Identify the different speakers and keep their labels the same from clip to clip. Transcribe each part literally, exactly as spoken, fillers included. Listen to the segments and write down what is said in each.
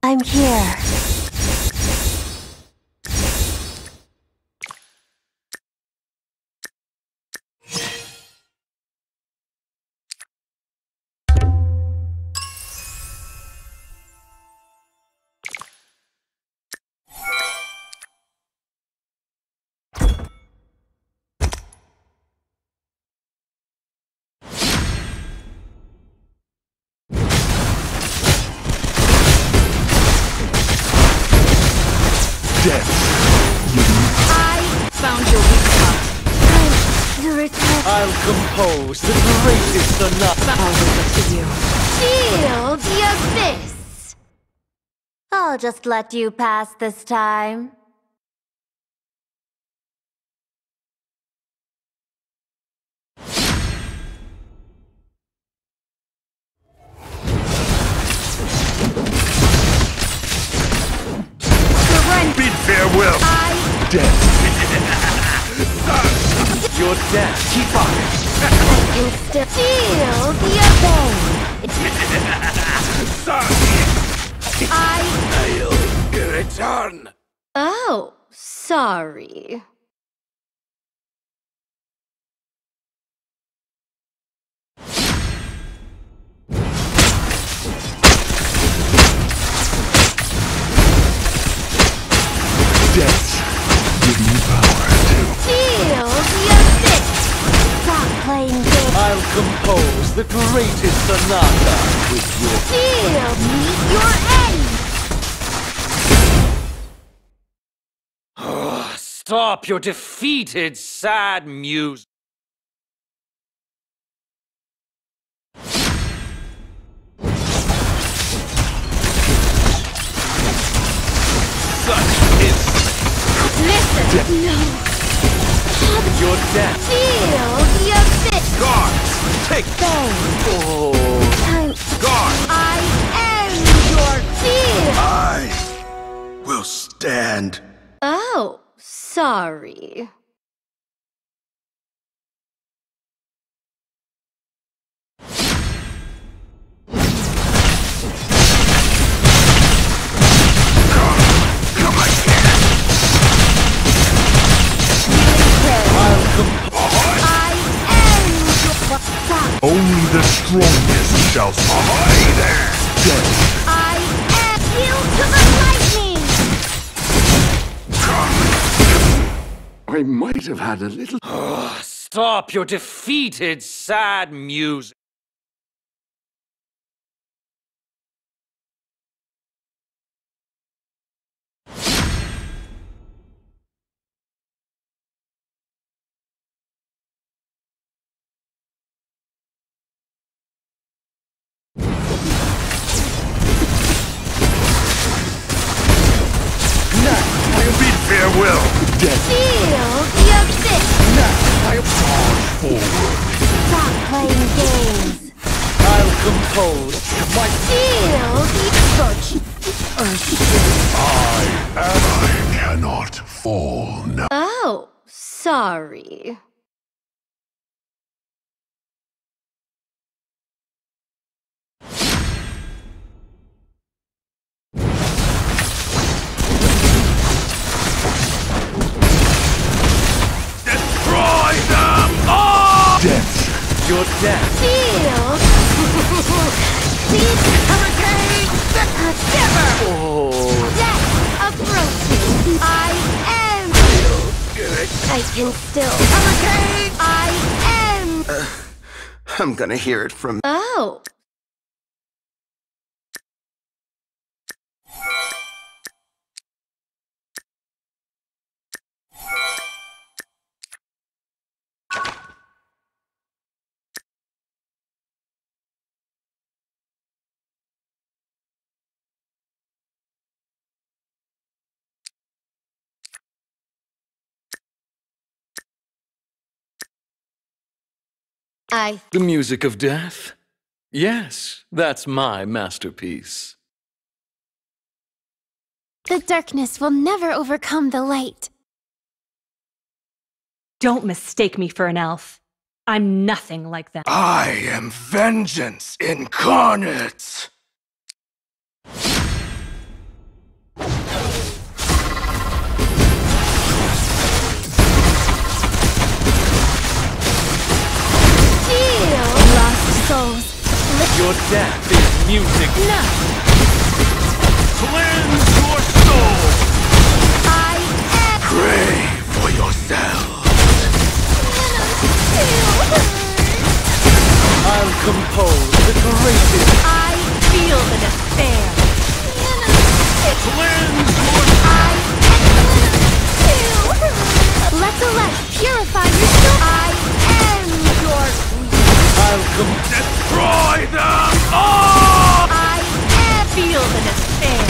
Speaker 1: I'm here.
Speaker 2: Death.
Speaker 3: I found your weak spot.
Speaker 1: The return.
Speaker 4: I'll compose the greatest sonata.
Speaker 3: I'll leave it to you.
Speaker 1: Shield the abyss. I'll just let you pass this time.
Speaker 2: Bid farewell.
Speaker 3: I
Speaker 2: Death.
Speaker 4: Your death. Keep on it.
Speaker 1: Can still shield the abyss.
Speaker 3: I
Speaker 2: I'll return.
Speaker 1: Oh, sorry.
Speaker 2: Death. Give me power to.
Speaker 1: Shield the abyss. Stop playing games.
Speaker 4: I'll compose the greatest sonata with your
Speaker 1: Shield meet your end.
Speaker 4: Stop your defeated, sad music. Such is
Speaker 1: Listen. No.
Speaker 4: your death.
Speaker 1: Shield the abyss.
Speaker 2: Guards, take
Speaker 1: Bang.
Speaker 4: Oh,
Speaker 1: Time.
Speaker 2: guard.
Speaker 1: I am your shield.
Speaker 2: I will stand.
Speaker 1: Oh, sorry.
Speaker 2: Come again.
Speaker 4: I'll compose.
Speaker 1: I am your stop.
Speaker 2: Only the strongest shall survive there. Death.
Speaker 1: I am healed to the lightning.
Speaker 2: I might have had a little.
Speaker 4: Stop your defeated, sad music.
Speaker 2: Bid farewell. Death.
Speaker 1: Shield the abyss.
Speaker 2: I charge forward.
Speaker 1: Stop playing games.
Speaker 4: I'll compose my
Speaker 1: Shield the search.
Speaker 2: I cannot fall now.
Speaker 1: Oh, sorry.
Speaker 2: Destroy them all! Death.
Speaker 4: your death.
Speaker 1: Shield. Speed hurricane. Shiver.
Speaker 4: Oh,
Speaker 1: Death approaching. I am. I can still. Hurricane. I am.
Speaker 5: I'm gonna hear it from.
Speaker 1: Oh. I.
Speaker 4: the music of death? Yes, that's my masterpiece.
Speaker 6: The darkness will never overcome the light.
Speaker 7: Don't mistake me for an elf. I'm nothing like that.
Speaker 2: I am vengeance incarnate.
Speaker 4: Your death is music.
Speaker 7: No!
Speaker 2: Cleanse your soul!
Speaker 1: I am.
Speaker 2: Pray for yourself!
Speaker 4: I'll compose the greatest.
Speaker 7: I feel the despair.
Speaker 2: Cleanse your
Speaker 6: Let the light purify your soul.
Speaker 1: I am your queen.
Speaker 4: I'll com-
Speaker 2: Destroy them all!
Speaker 1: I am.
Speaker 7: Feel the despair.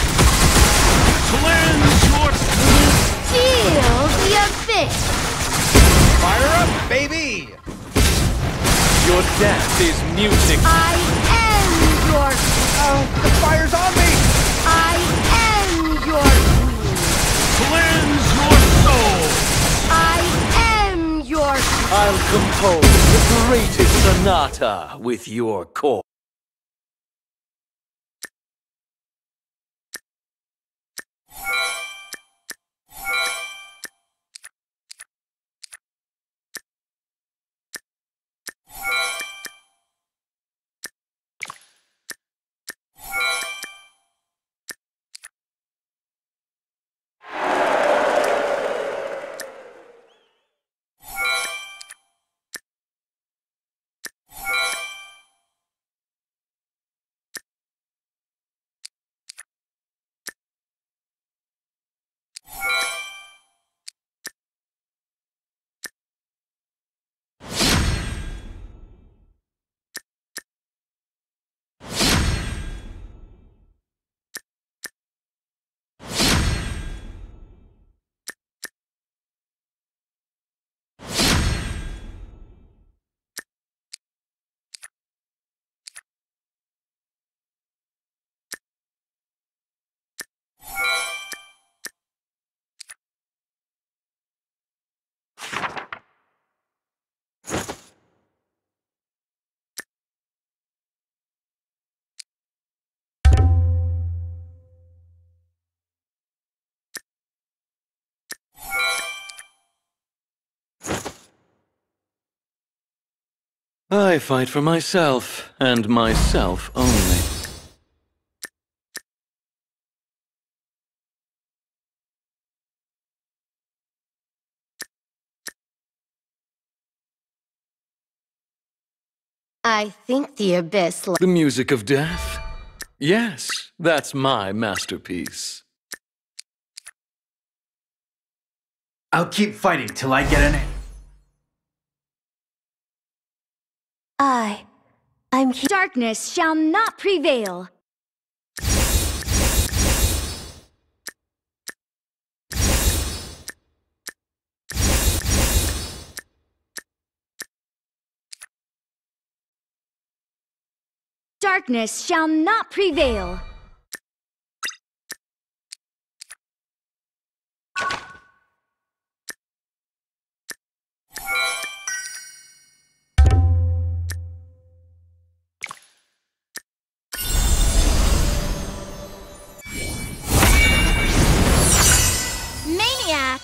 Speaker 2: Cleanse your
Speaker 1: Feel the abyss.
Speaker 8: Fire up, baby!
Speaker 4: Your death is music.
Speaker 1: I am your.
Speaker 8: Oh, the fire's on me!
Speaker 1: I am your queen.
Speaker 2: cleanse your soul!
Speaker 1: I am your.
Speaker 4: I'll compose the greatest sonata with your core. I fight for myself, and myself only.
Speaker 1: I think the abyss.
Speaker 4: The music of death? Yes, that's my masterpiece.
Speaker 9: I'll keep fighting till I get an...
Speaker 1: I. I'm here.
Speaker 3: Darkness shall not prevail. Darkness shall not prevail.
Speaker 1: Maniac!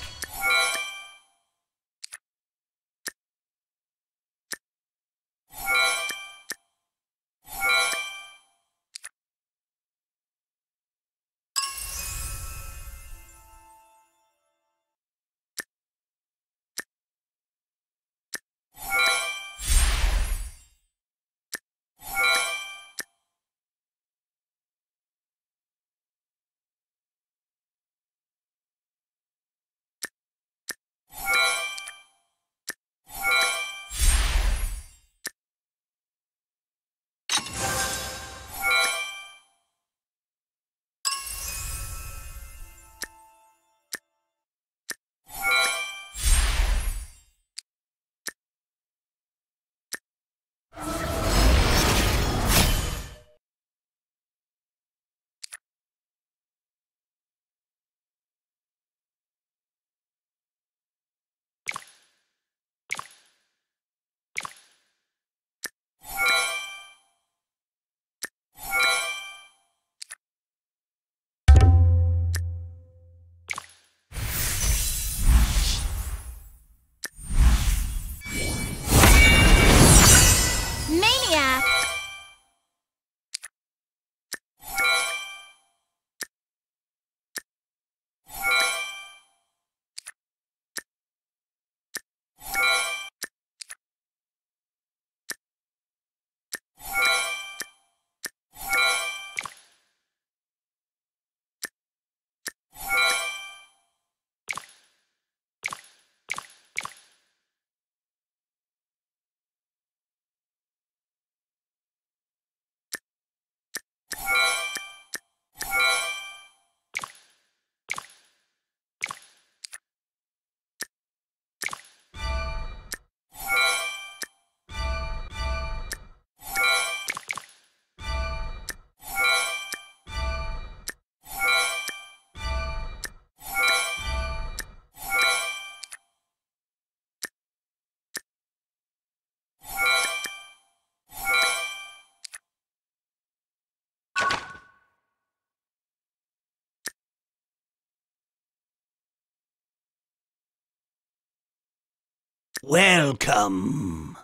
Speaker 5: Welcome.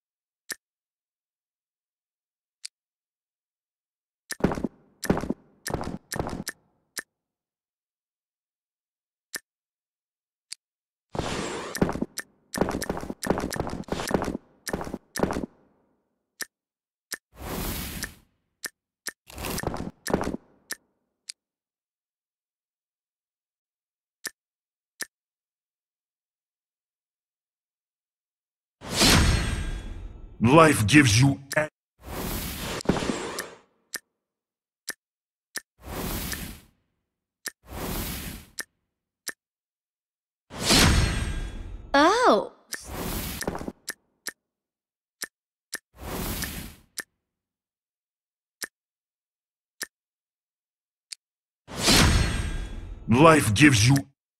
Speaker 2: Life gives you...
Speaker 6: Oh.
Speaker 2: Life gives you...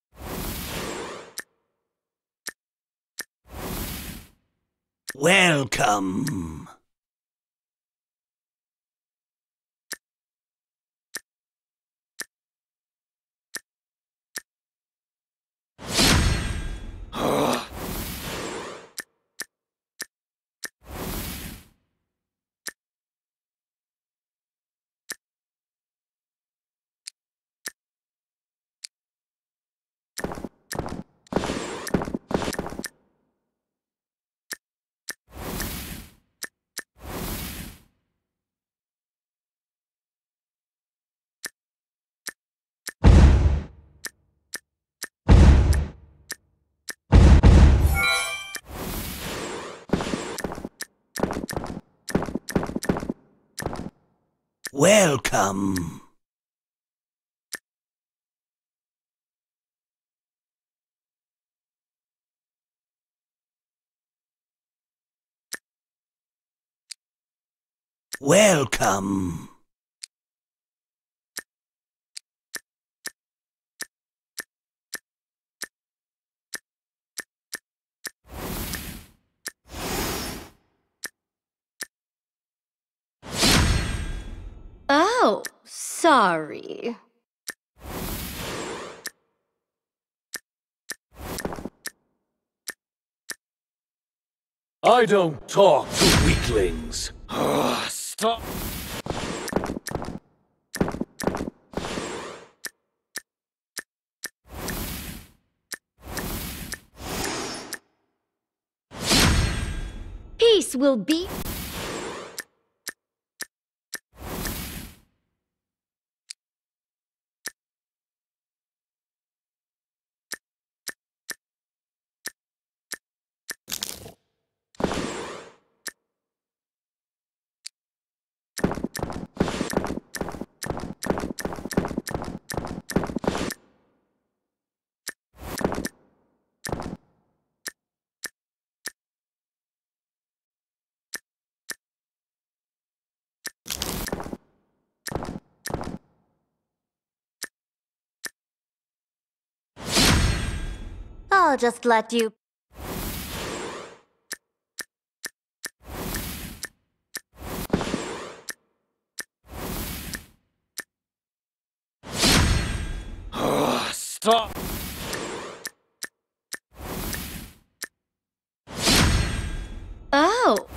Speaker 5: Welcome. Welcome. Welcome.
Speaker 6: Oh, sorry.
Speaker 4: I don't talk to weaklings. Ugh, stop.
Speaker 3: Peace will be...
Speaker 1: I'll just let you...
Speaker 4: Ugh, stop.
Speaker 6: Oh.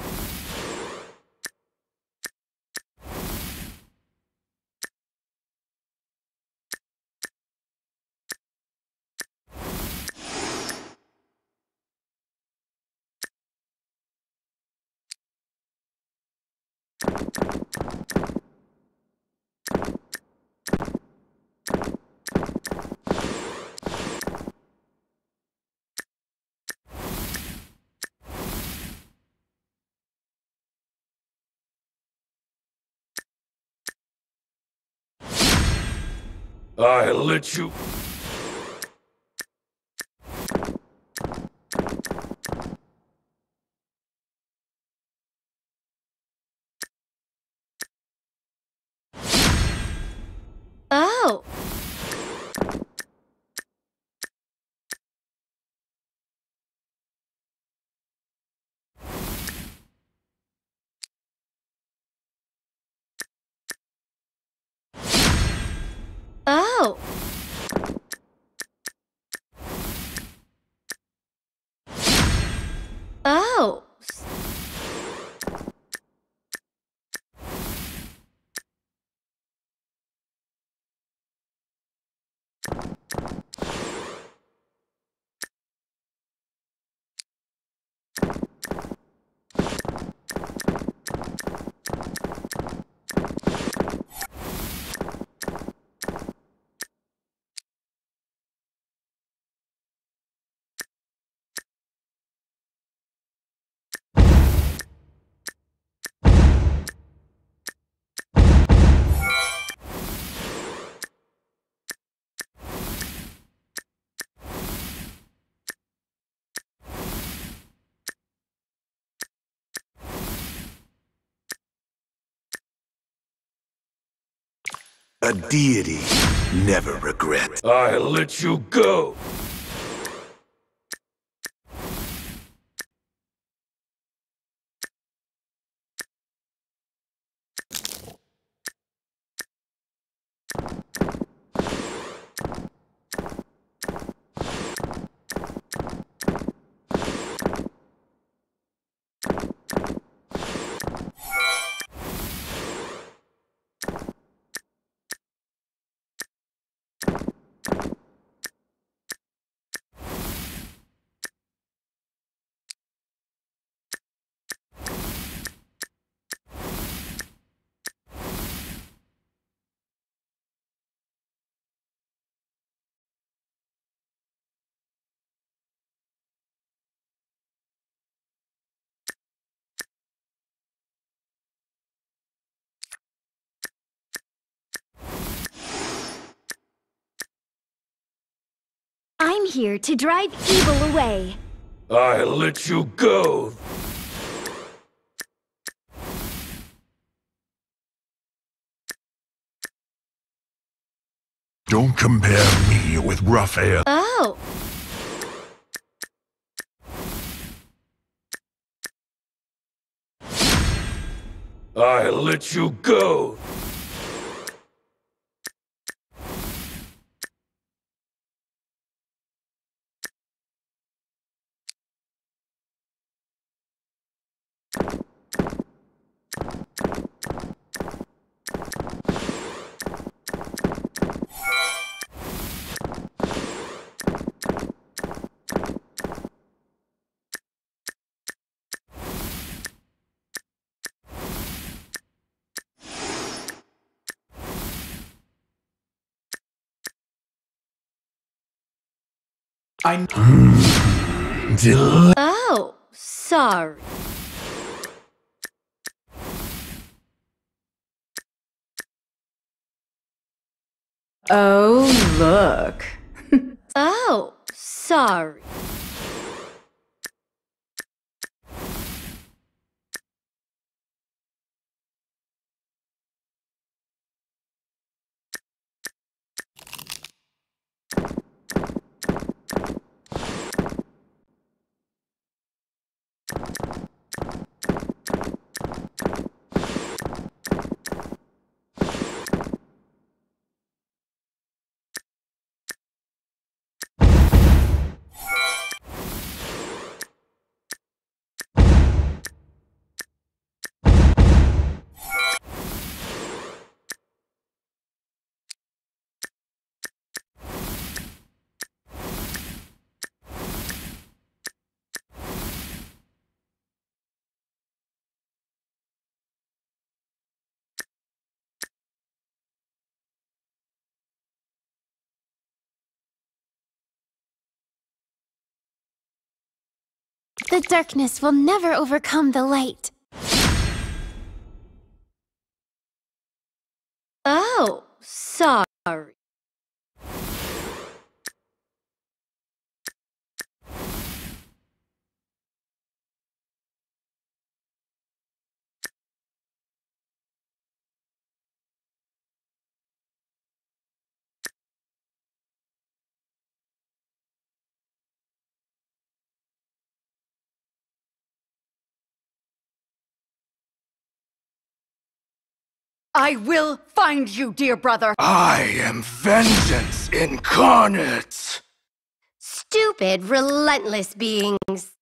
Speaker 4: I let you...
Speaker 6: Oh. Oh.
Speaker 5: A deity never regrets.
Speaker 2: I let you go.
Speaker 3: I'm here to drive evil away.
Speaker 2: I let you go. Don't compare me with Raphael.
Speaker 3: Oh.
Speaker 2: I let you go.
Speaker 9: I
Speaker 3: Oh, sorry.
Speaker 10: Oh, look.
Speaker 3: Oh, sorry.
Speaker 6: The darkness will never overcome the light.
Speaker 3: Oh, sorry.
Speaker 10: I will find you, dear brother.
Speaker 2: I am vengeance incarnate.
Speaker 6: Stupid, relentless beings.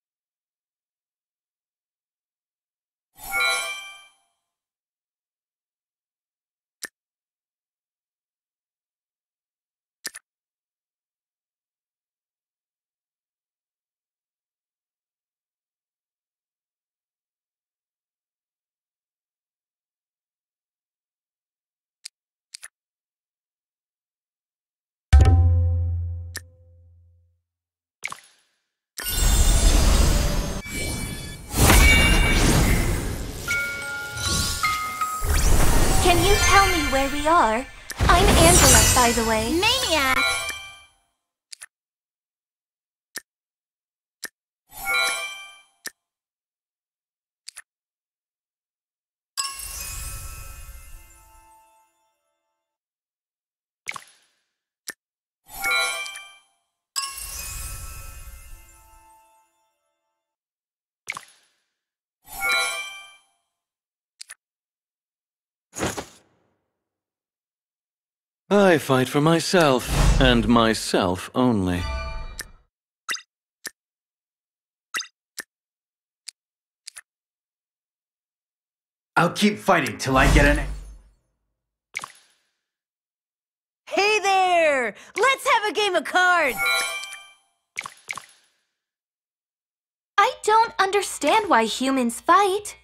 Speaker 1: Can you tell me where we are? I'm Angela, by the way.
Speaker 6: Maniac!
Speaker 4: I fight for myself, and myself only.
Speaker 9: I'll keep fighting till I get an...
Speaker 10: Hey there! Let's have a game of cards!
Speaker 6: I don't understand why humans fight.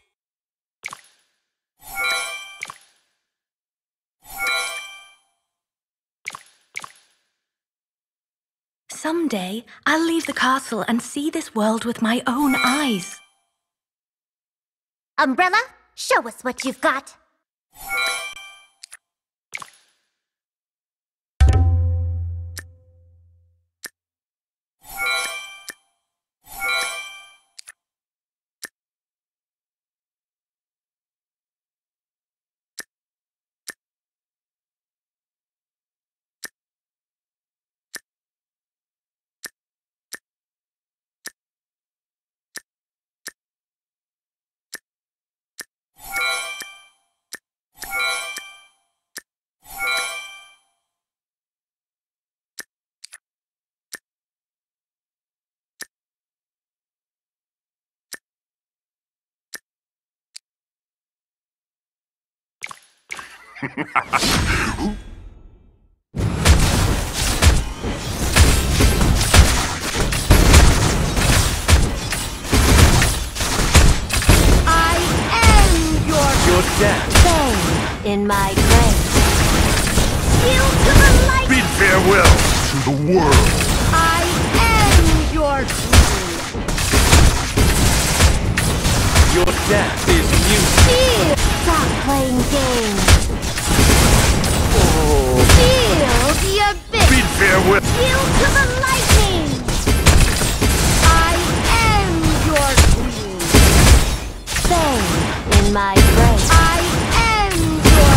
Speaker 6: Someday, I'll leave the castle and see this world with my own eyes.
Speaker 1: Umbrella, show us what you've got.
Speaker 10: I am your
Speaker 4: Your dad.
Speaker 1: Fame in my grave.
Speaker 10: shield to the light!
Speaker 2: Bid farewell to the world.
Speaker 10: I am your queen!
Speaker 4: Your dad is mute.
Speaker 10: Shield!
Speaker 1: Stop playing games.
Speaker 10: Shield the abyss!
Speaker 2: Bid farewell.
Speaker 10: Shield to the lightning! I am your queen!
Speaker 1: Fame in my grave.
Speaker 10: I am your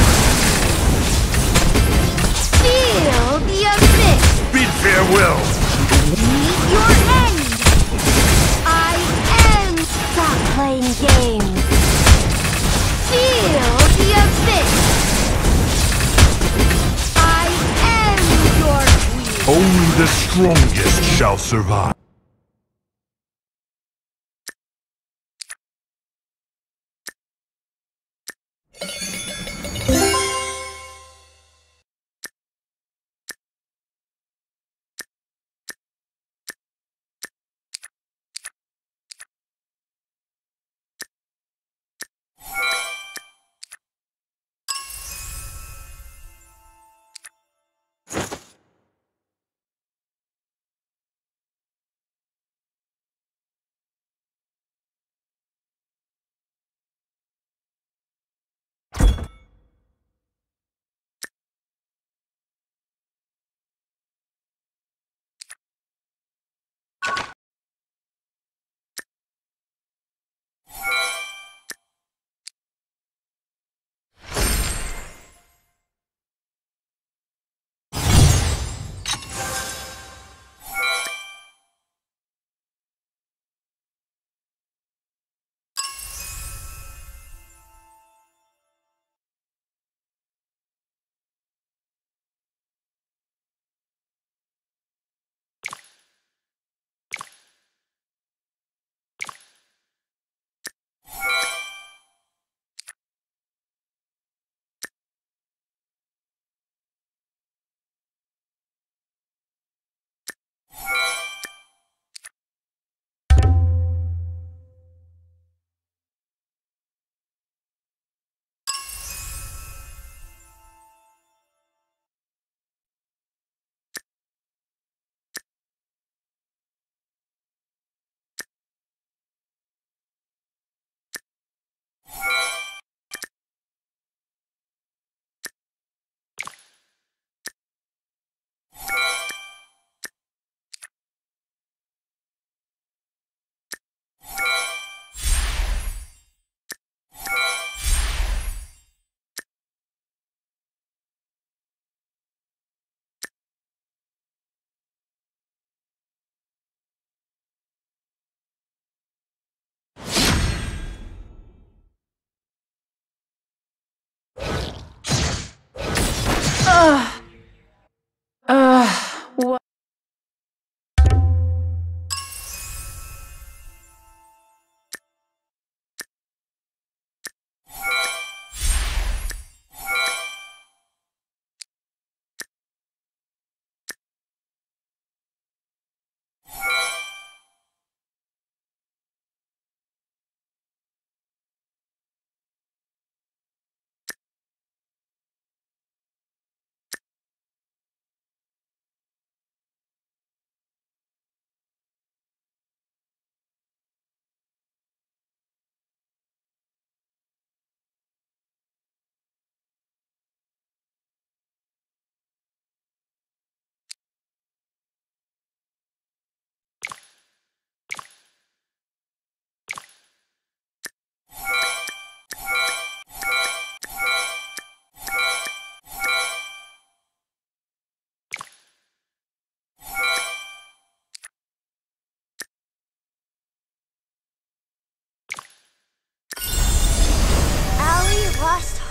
Speaker 10: queen! Shield the abyss!
Speaker 2: Bid farewell.
Speaker 10: Meet your end! I am...
Speaker 1: Stop playing games.
Speaker 10: Shield the abyss! I am your queen!
Speaker 2: Only the strongest shall survive.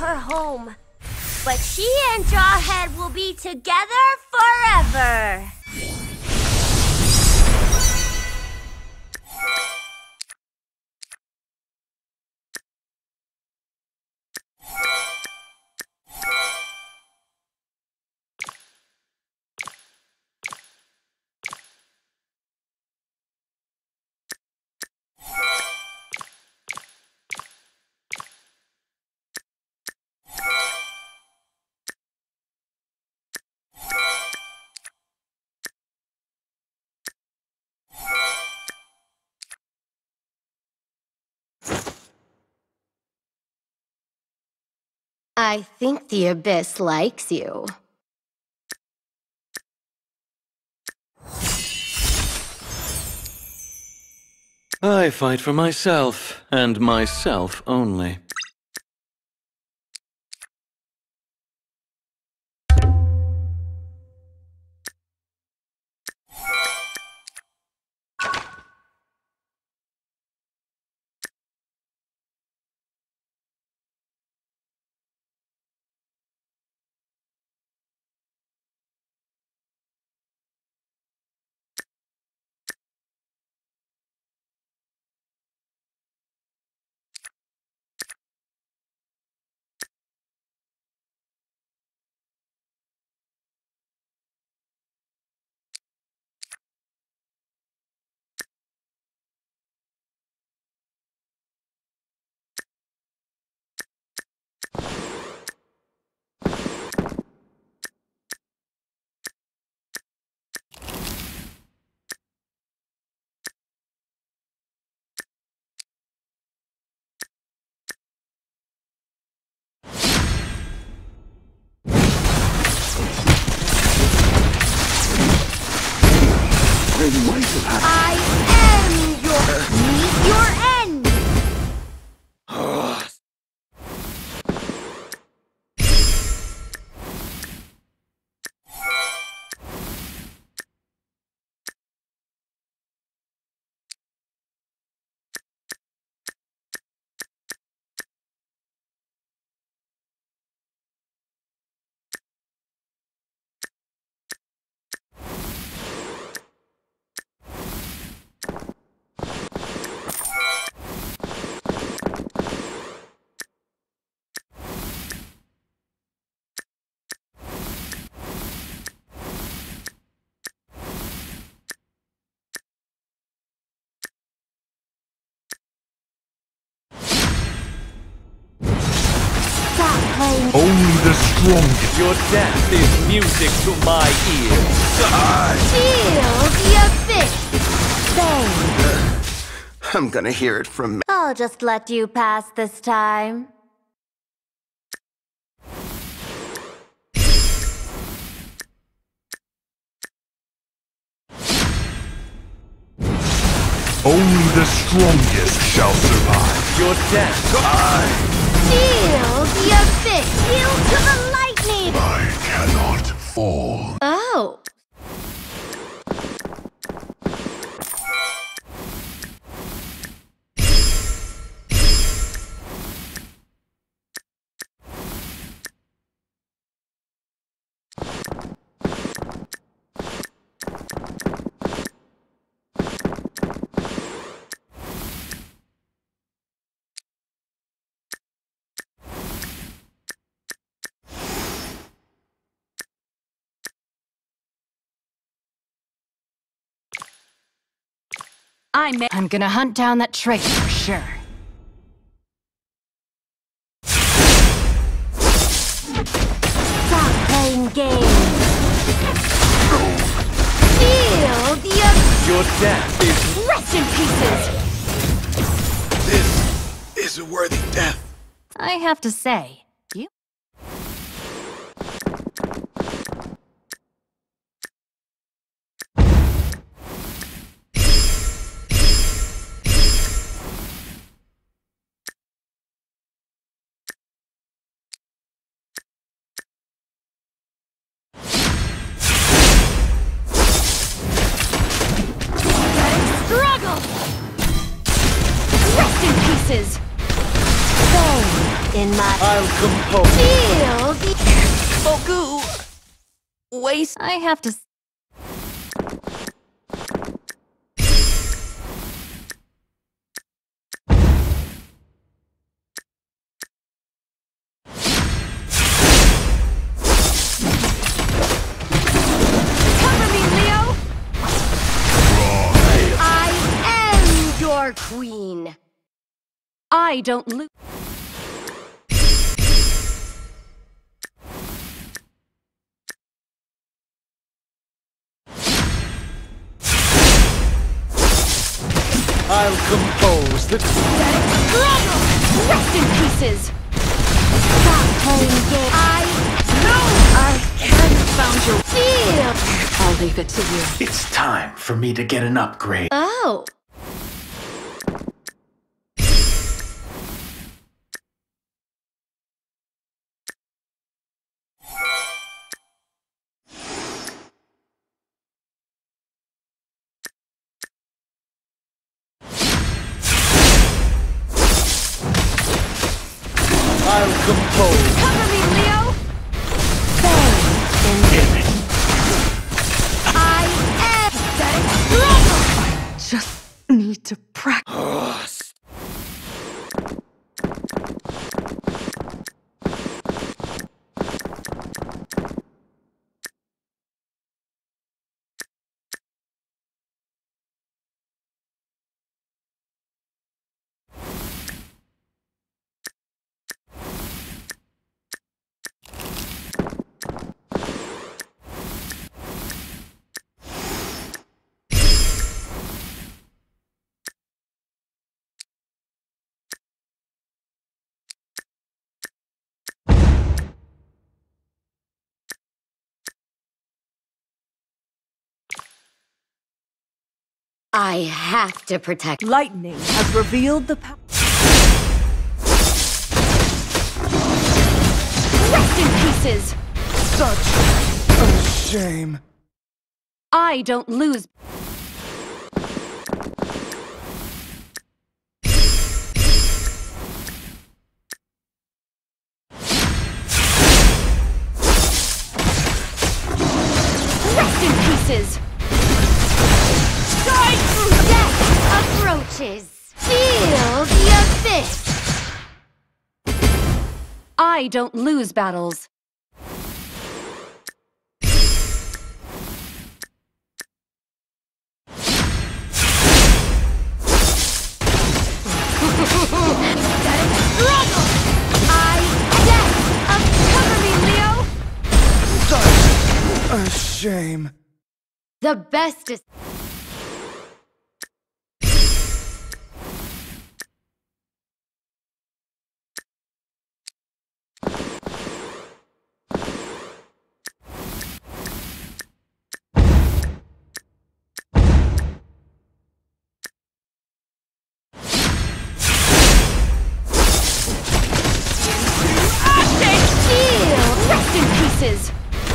Speaker 1: her home. But she and Jawhead will be together forever. I think the Abyss likes you.
Speaker 4: I fight for myself, and myself only.
Speaker 1: I am your... meet your end!
Speaker 2: Only the strongest.
Speaker 11: Your death is music to my ears.
Speaker 1: Feel the Abyss! Bang!
Speaker 5: I'm gonna hear it from...
Speaker 1: I'll just let you pass this time.
Speaker 2: Only the strongest shall survive.
Speaker 11: Your death.
Speaker 1: Feel the Abyss! Yield to the lightning!
Speaker 2: I cannot fall.
Speaker 3: Oh.
Speaker 10: I'm, I'm gonna hunt down that traitor for sure.
Speaker 1: Stop playing games! Feel the Abyss!
Speaker 11: Your death is...
Speaker 10: Rest in pieces!
Speaker 5: This is a worthy death.
Speaker 10: I have to say, you...
Speaker 3: Rest in pieces!
Speaker 1: Bang! in my...
Speaker 11: I'll compose.
Speaker 1: Feel the...
Speaker 3: Boku! Waste. I have to... Queen. I don't lose.
Speaker 11: I'll compose the...
Speaker 3: Rest in pieces! Stop playing games. I know I can found your feel. I'll leave it to you.
Speaker 9: It's time for me to get an upgrade.
Speaker 3: Oh.
Speaker 11: I'll compose.
Speaker 3: Cover me, Leo!
Speaker 9: Damn it.
Speaker 3: I am that
Speaker 6: I just need to practice.
Speaker 3: I have to protect.
Speaker 10: Lightning has revealed the power.
Speaker 3: Rest in pieces!
Speaker 8: Such a shame.
Speaker 3: I don't lose. Rest in pieces!
Speaker 1: Death approaches. Feel the abyss.
Speaker 3: I don't lose battles.
Speaker 1: I death of cover me, Leo.
Speaker 8: Such a shame.
Speaker 3: The best is... Rest in pieces!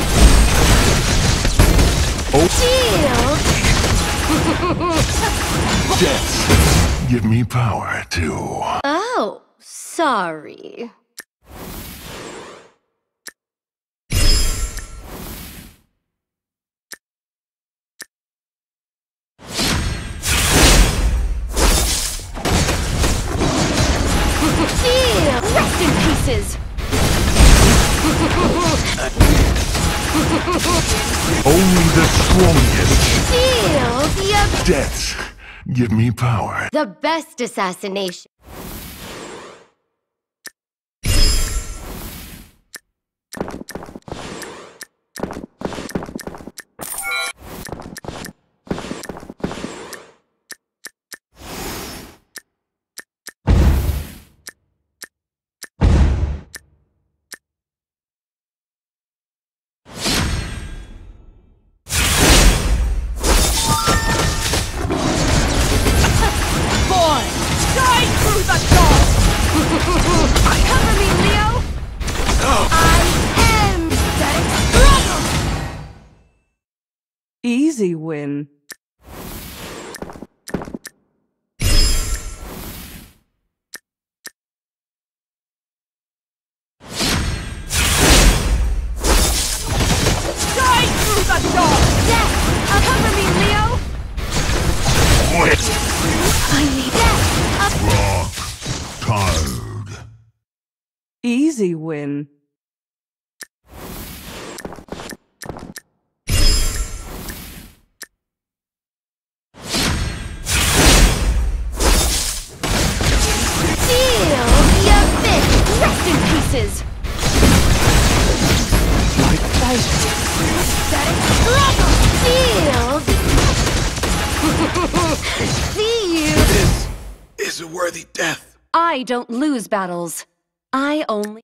Speaker 1: Shield.
Speaker 2: Death, give me power to...
Speaker 3: Oh, sorry.
Speaker 1: Shield.
Speaker 3: Rest in pieces!
Speaker 2: Only the strongest.
Speaker 1: Feel the abyss.
Speaker 2: Death, give me power.
Speaker 3: The best assassination.
Speaker 1: Cover me, Leo. I am that struggle.
Speaker 10: Easy win.
Speaker 12: Easy win.
Speaker 1: Feel your fist! Rest in pieces!
Speaker 11: My pleasure.
Speaker 1: Struggle! Feel See you!
Speaker 5: This is a worthy death.
Speaker 10: I don't lose battles. I only...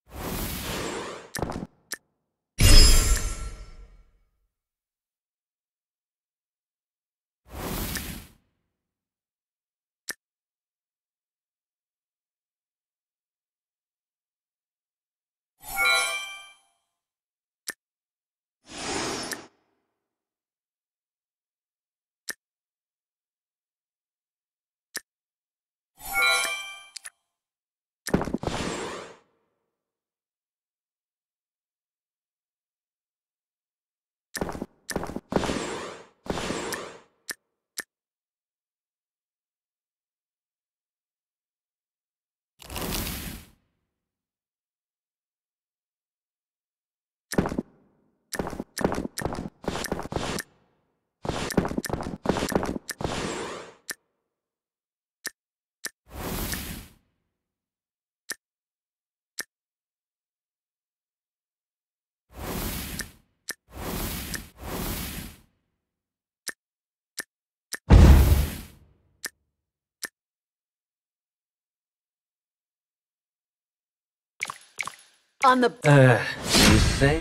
Speaker 10: On the...
Speaker 11: Uh, you say?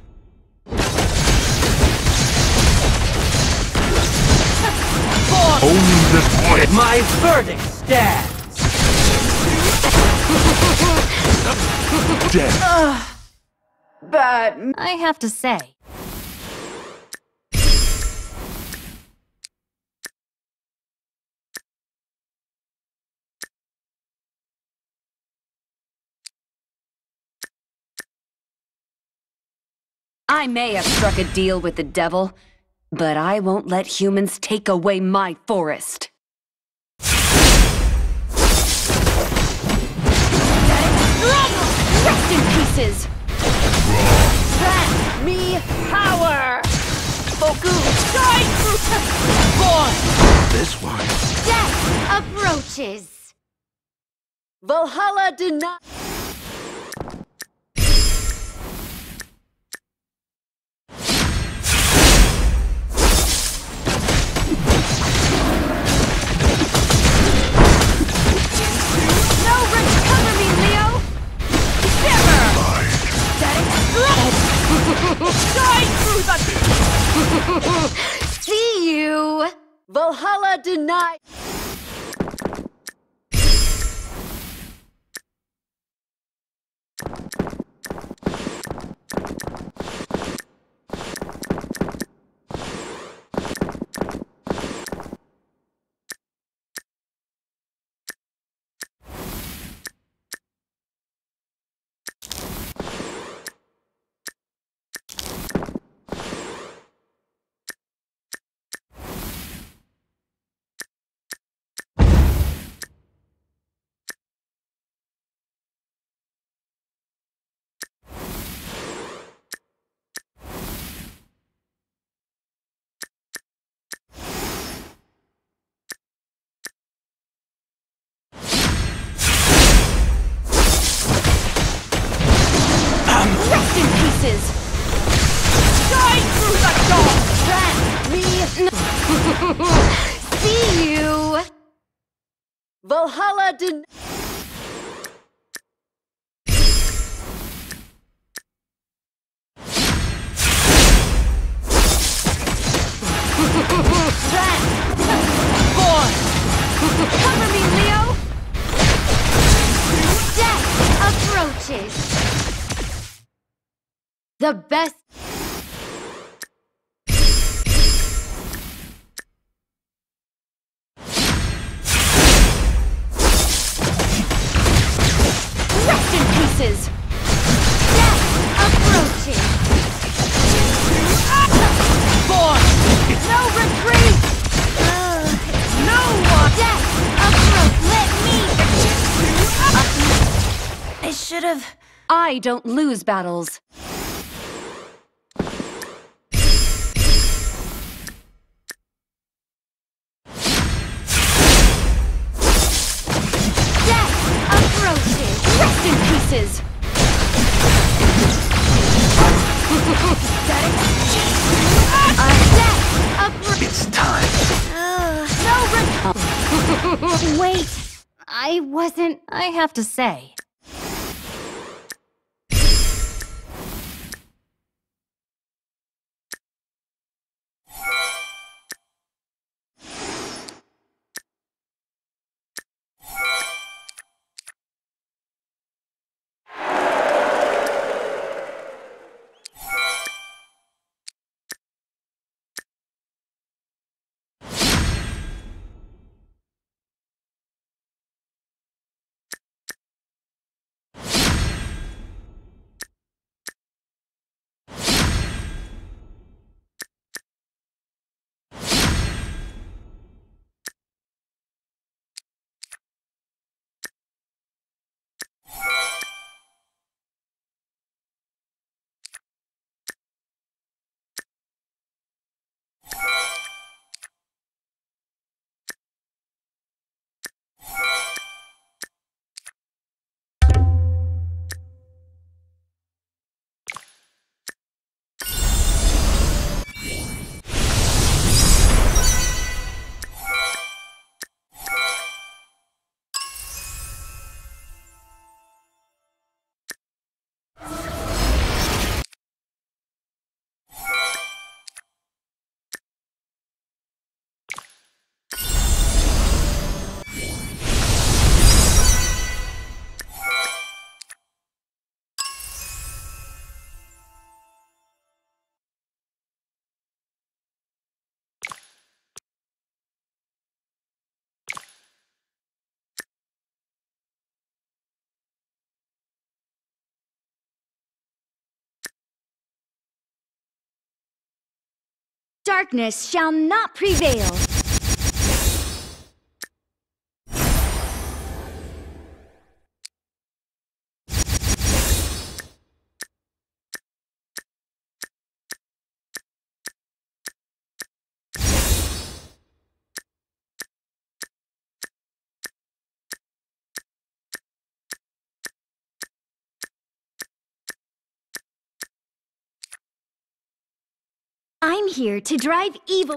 Speaker 2: Only this point.
Speaker 11: My verdict stands!
Speaker 2: Death.
Speaker 10: But...
Speaker 1: I have to say.
Speaker 10: I may have struck a deal with the devil, but I won't let humans take away my forest.
Speaker 1: Rest in pieces!
Speaker 10: Grant me power! Boku!
Speaker 5: Boy! This one.
Speaker 1: Death approaches!
Speaker 10: Valhalla denied!
Speaker 1: See you!
Speaker 10: Valhalla denied!
Speaker 1: Rest in pieces!
Speaker 10: Shine through the door!
Speaker 1: Grant me... See you!
Speaker 10: Valhalla denied!
Speaker 1: Cover me, Leo! Death approaches! The best... Rest in pieces! Death approaches!
Speaker 10: Boy!
Speaker 1: No retreat! Uh, no one! Death approach! Let me... I should have
Speaker 10: I don't lose battles. Approaches! Rest in pieces!
Speaker 9: It's time.
Speaker 1: Uh, no re- Wait, I wasn't... I have to say. Darkness shall not prevail. I'm here to drive evil.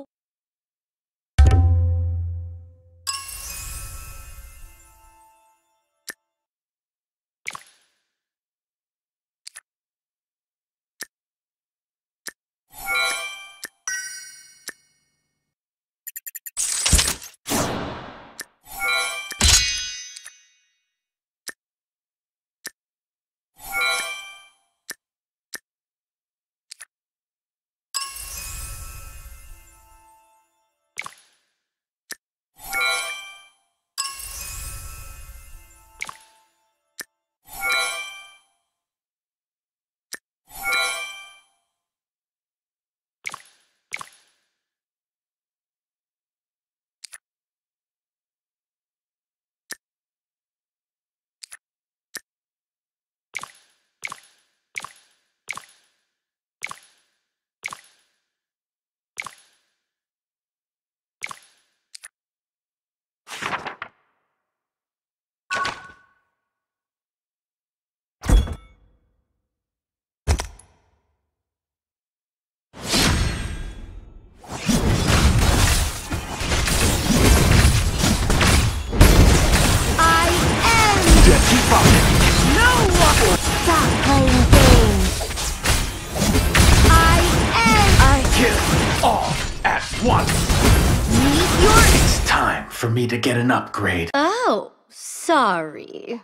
Speaker 9: For me to get an upgrade.
Speaker 1: Oh, sorry.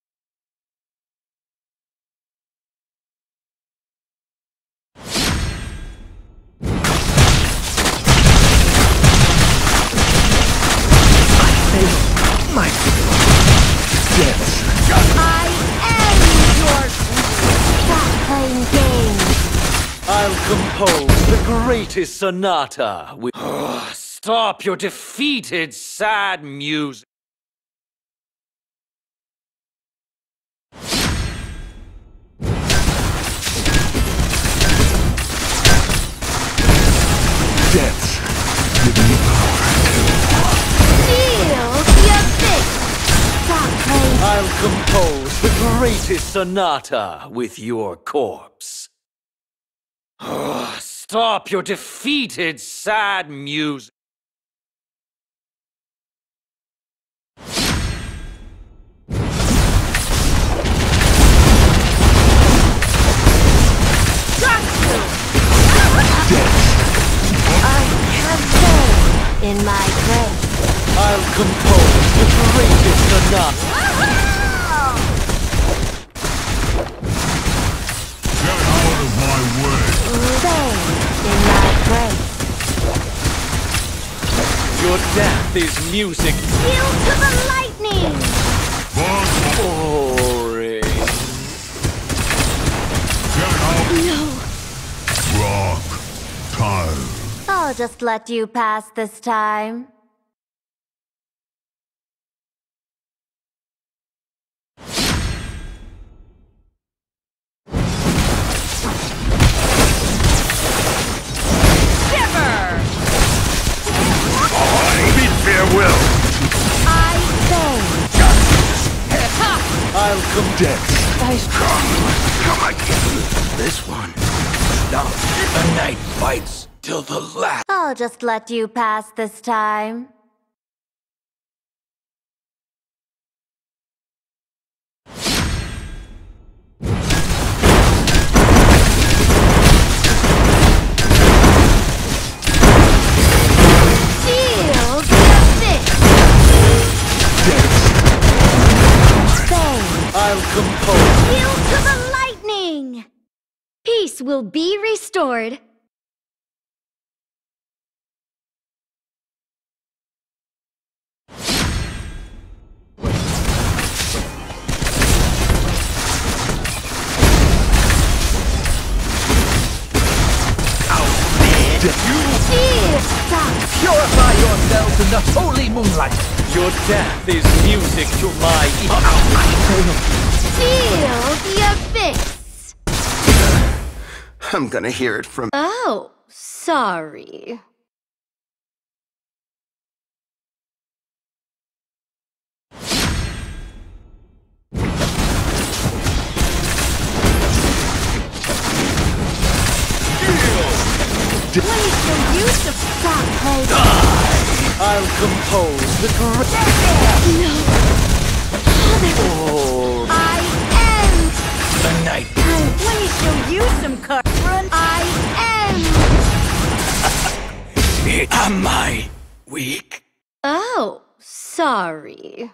Speaker 2: My yes.
Speaker 1: I am your stop playing games.
Speaker 4: I'll compose the greatest sonata with... Stop your defeated, sad music.
Speaker 1: Feel the abyss! Stop playing.
Speaker 4: I'll compose the greatest sonata with your corpse. Stop your defeated, sad music.
Speaker 1: I have faith in my grace.
Speaker 4: I'll compose the greatest sonata.
Speaker 2: Get out of my way!
Speaker 1: Faith in my grace.
Speaker 4: Your death is music.
Speaker 1: Yield to the lightning!
Speaker 4: Boring.
Speaker 2: Get out!
Speaker 1: No.
Speaker 2: Rock. Time.
Speaker 1: I'll just let you pass this time.
Speaker 2: Bid farewell!
Speaker 1: I say.
Speaker 4: I'll come
Speaker 5: Death.
Speaker 2: Come, come again!
Speaker 5: This one. No, the night fights till the last.
Speaker 1: I'll just let you pass this time. Feel the abyss! Say.
Speaker 4: I'll compose.
Speaker 1: Yield to the lightning! Peace will be restored. Feel. Stop.
Speaker 11: Purify yourselves in the holy moonlight.
Speaker 4: Your death is music to my
Speaker 1: Feel the abyss!
Speaker 5: I'm gonna hear it from.
Speaker 1: Oh, sorry. Waste your use of stop playing.
Speaker 4: I'll compose the great.
Speaker 1: No.
Speaker 4: Oh.
Speaker 1: I am.
Speaker 5: The night.
Speaker 1: Waste your use some card. Run. I am.
Speaker 5: Am I weak?
Speaker 1: Oh, sorry.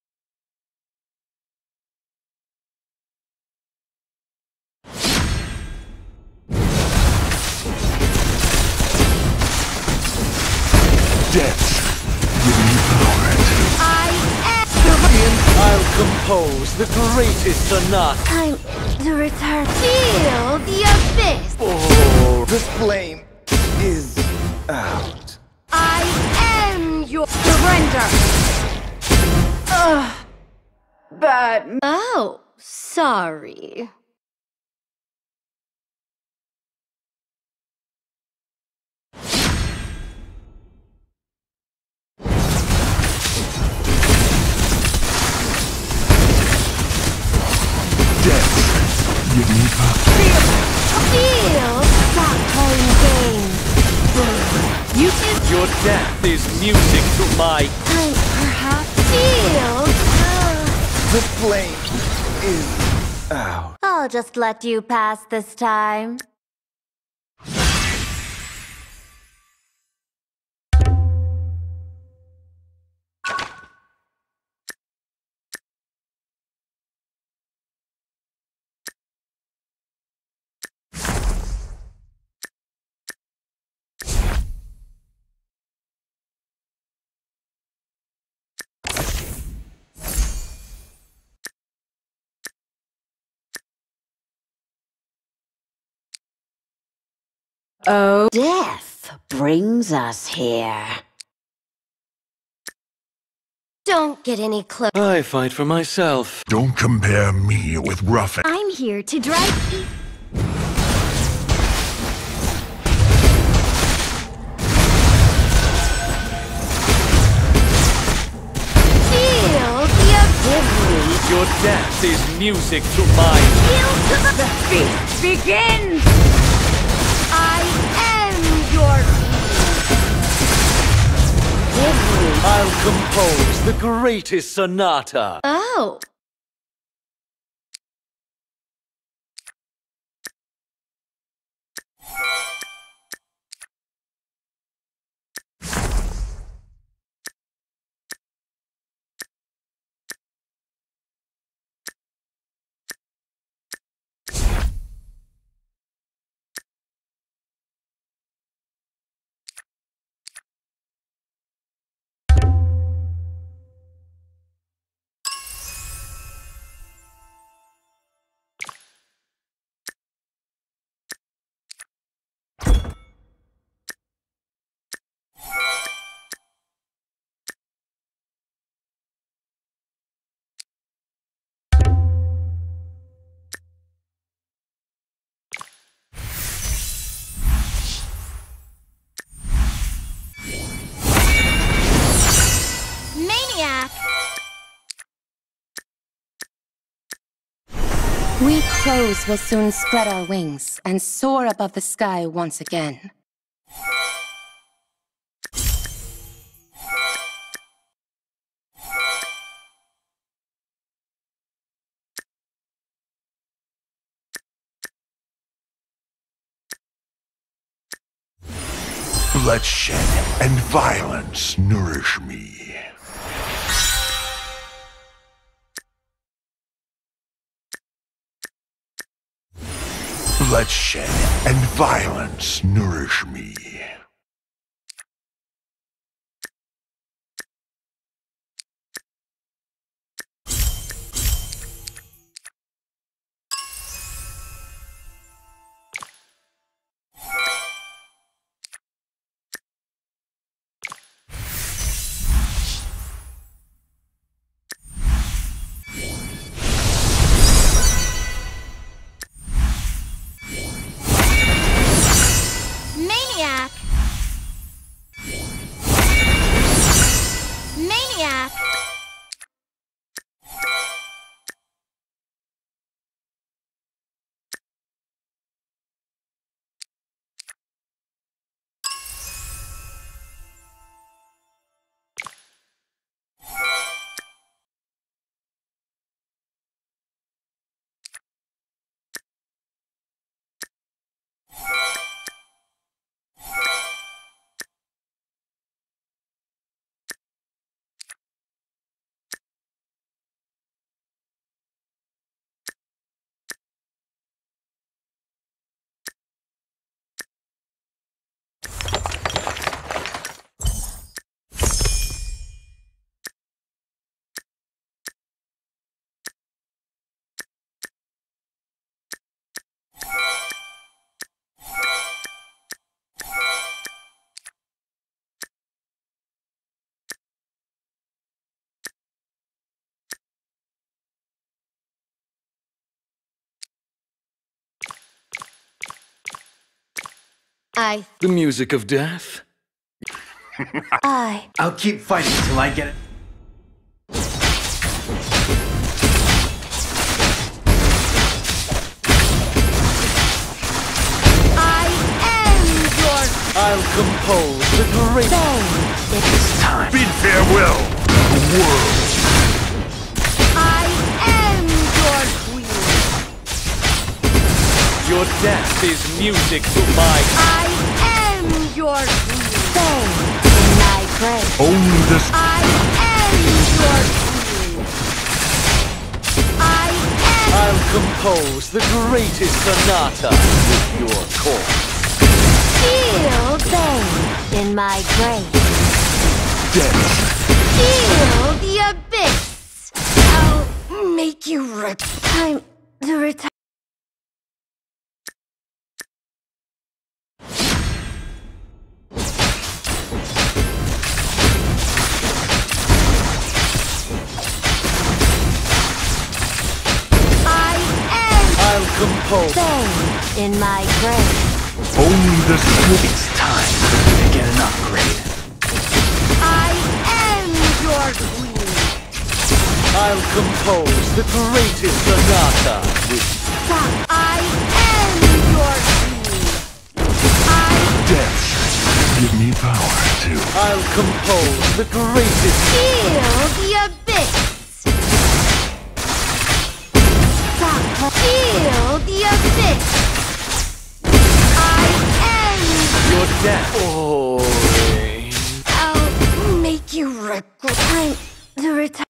Speaker 2: Death. Give me power.
Speaker 1: I am.
Speaker 4: I'll compose the greatest sonata.
Speaker 1: Time to return. Feel the abyss.
Speaker 4: Oh.
Speaker 8: The flame is out.
Speaker 1: I am your surrender. Ugh. Bad. Oh, sorry.
Speaker 2: Death. Give me power.
Speaker 1: Feel. Stop playing games. You is
Speaker 4: Your death is music to my.
Speaker 1: time, perhaps. Feel.
Speaker 8: The flame is out.
Speaker 1: I'll just let you pass this time.
Speaker 10: Oh.
Speaker 12: Death brings us here.
Speaker 1: Don't get any close.
Speaker 4: I fight for myself.
Speaker 2: Don't compare me with Ruffin.
Speaker 1: I'm here to drive e-
Speaker 4: Your death is music to my
Speaker 10: Yield to the, the feast begins!
Speaker 1: I am your
Speaker 4: I'll compose the greatest sonata.
Speaker 1: Oh.
Speaker 10: We crows will soon spread our wings and soar above the sky once again.
Speaker 2: Bloodshed and violence nourish me. Bloodshed and violence nourish me.
Speaker 1: Maniac! Maniac! I...
Speaker 4: The music of death?
Speaker 1: I...
Speaker 9: I'll keep fighting till I get it.
Speaker 1: I am your...
Speaker 4: I'll compose the great...
Speaker 1: Bang!
Speaker 9: It's time.
Speaker 2: Bid farewell to the world.
Speaker 1: I am your queen.
Speaker 4: Your death is music to my...
Speaker 1: I am your queen. Bang! In my grave.
Speaker 2: Only the...
Speaker 1: I am your queen. I am...
Speaker 4: I'll compose the greatest sonata with your chord.
Speaker 1: Feel bang in my grave.
Speaker 2: Death.
Speaker 1: Feel the abyss. I'll make you rip. Time to retire. I am...
Speaker 4: I'll compose...
Speaker 1: Bang in my grave.
Speaker 2: Only the...
Speaker 9: It's time to get an upgrade.
Speaker 1: I am your queen.
Speaker 4: I'll compose the greatest sonata with
Speaker 1: I am your king. I
Speaker 2: Death, give me power to...
Speaker 4: I'll compose the greatest...
Speaker 1: feel the abyss. Feel the abyss. I am
Speaker 4: your death. Oh,
Speaker 1: I'll make you regret. Time to retire.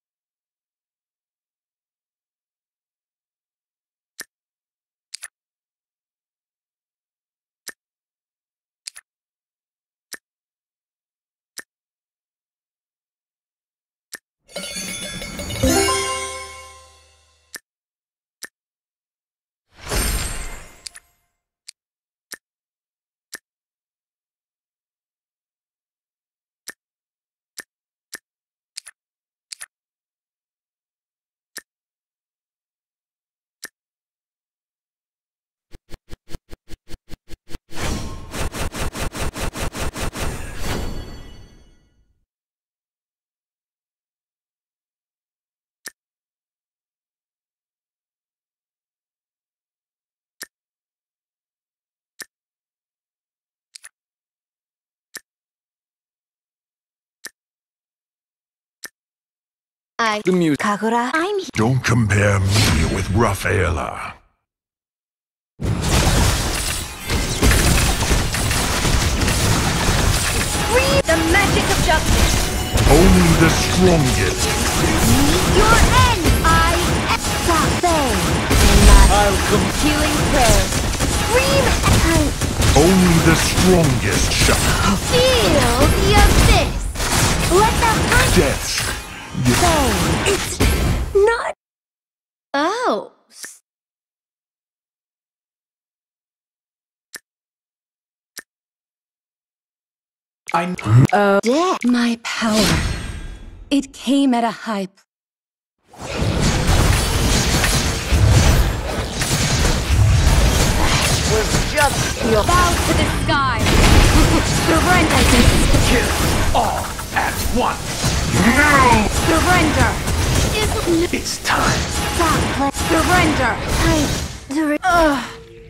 Speaker 1: I
Speaker 4: the music.
Speaker 1: Kagura, I'm here.
Speaker 2: Don't compare me with Rafaela.
Speaker 6: Free the magic of justice.
Speaker 2: Only the strongest.
Speaker 1: Meet your end. I am Sabe. Not
Speaker 4: I'll come.
Speaker 1: healing prayers. Scream and
Speaker 2: Only the strongest shall...
Speaker 1: feel the abyss. Let the hunt
Speaker 2: Death. You...
Speaker 1: say. It's not. Oh.
Speaker 9: I...
Speaker 1: Oh, dead.
Speaker 10: My power. It came at a high price.
Speaker 1: Was just your
Speaker 10: Bow to the sky.
Speaker 1: surrender.
Speaker 9: Kill all at once.
Speaker 1: Surrender. Is
Speaker 9: It's time.
Speaker 1: stop. Play. Surrender. Time to. Re- Ugh.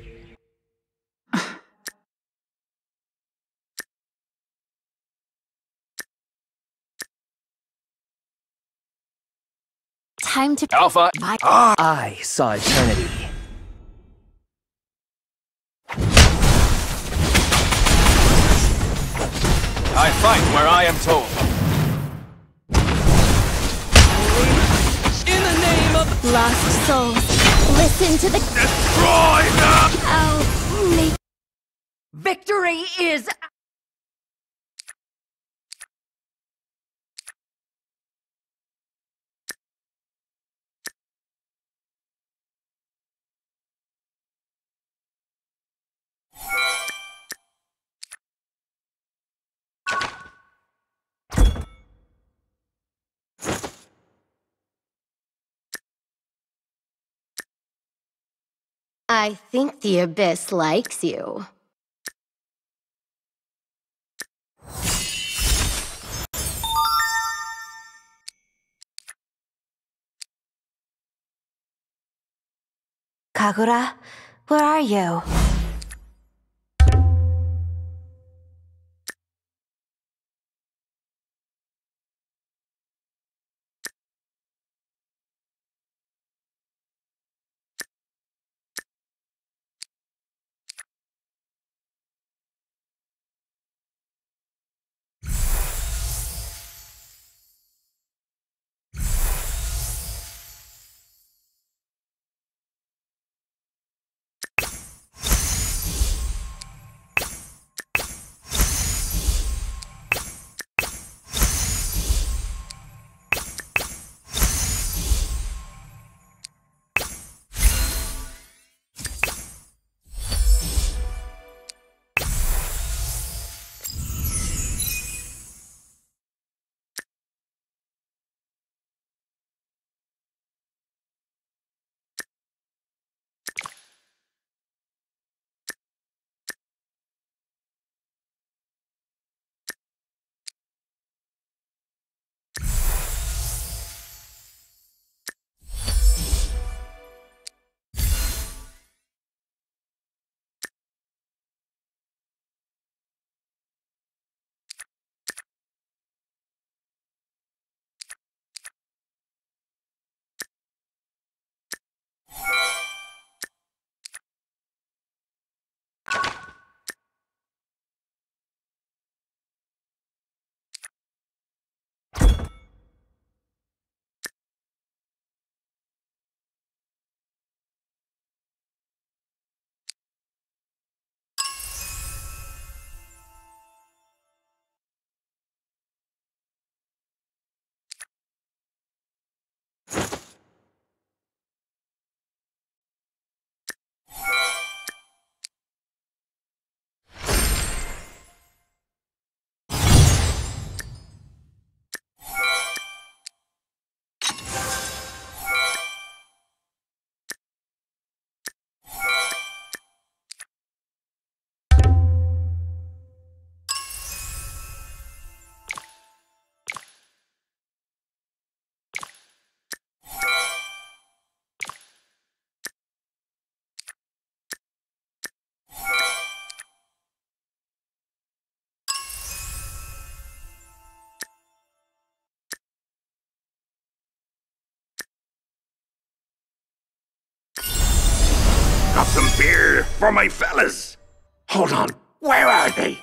Speaker 1: Time to
Speaker 5: Alpha.
Speaker 11: Ah. I saw eternity.
Speaker 5: I fight where I am told.
Speaker 11: In the name of...
Speaker 1: lost souls. Listen to the.
Speaker 2: Destroy them!
Speaker 1: I'll make.
Speaker 6: Victory is...
Speaker 1: I think the abyss likes you. Kagura, where are you?
Speaker 2: for my fellas! Hold on, where are they?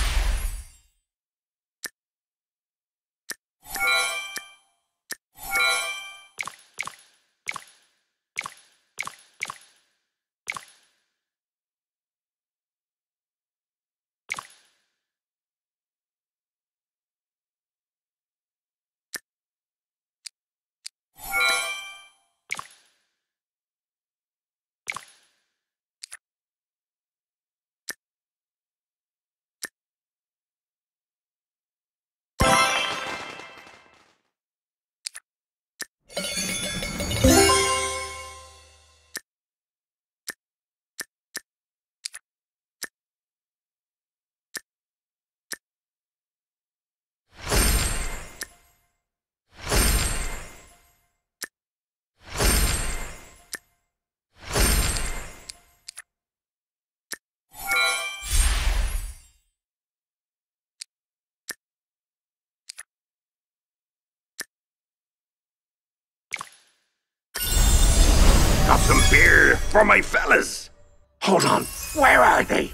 Speaker 2: Got some beer for my fellas! Hold on, where are they?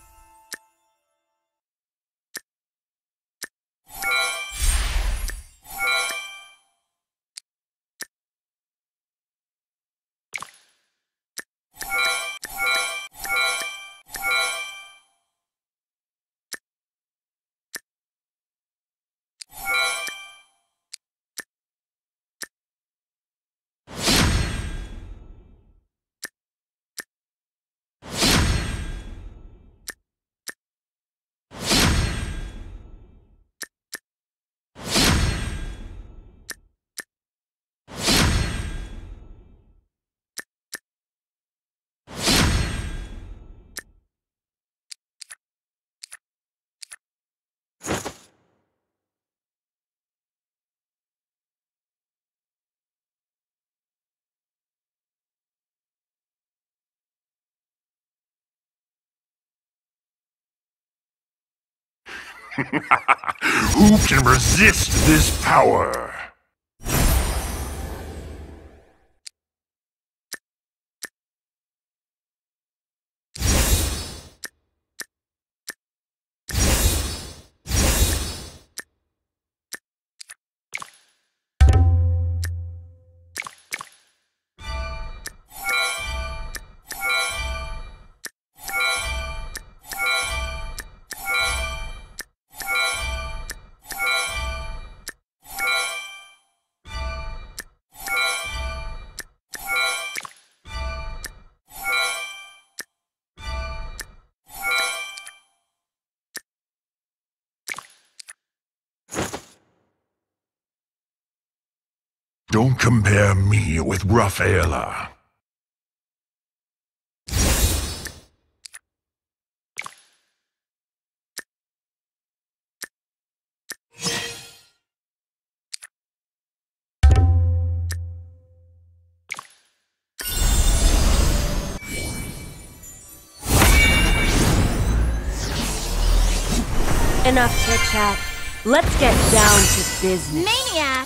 Speaker 2: Who can resist this power? Don't compare me with Rafaela.
Speaker 13: Enough chit-chat. Let's get down to business.
Speaker 1: Maniac!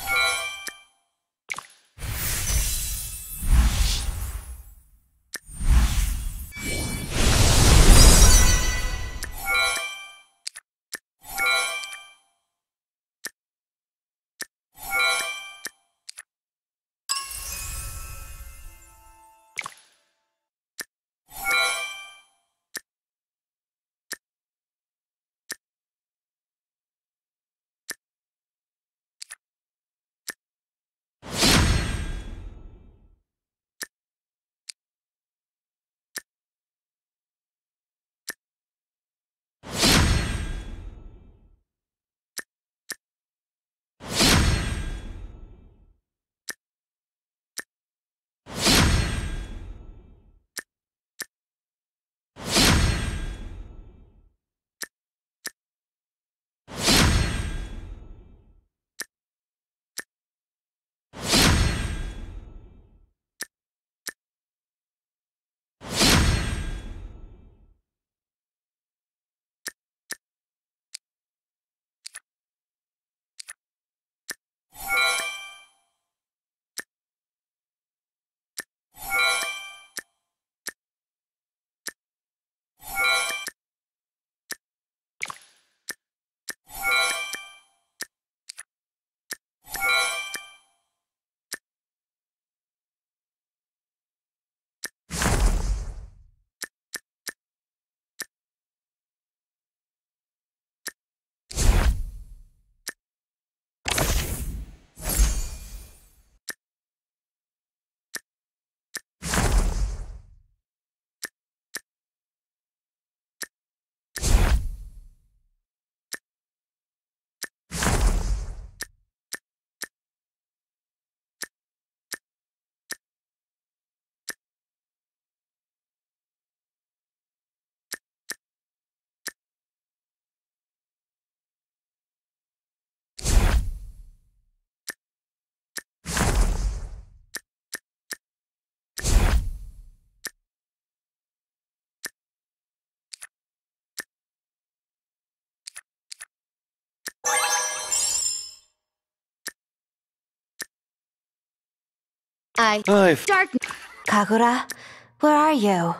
Speaker 1: I...
Speaker 4: I've...
Speaker 1: Dark...
Speaker 12: Kagura, where are you?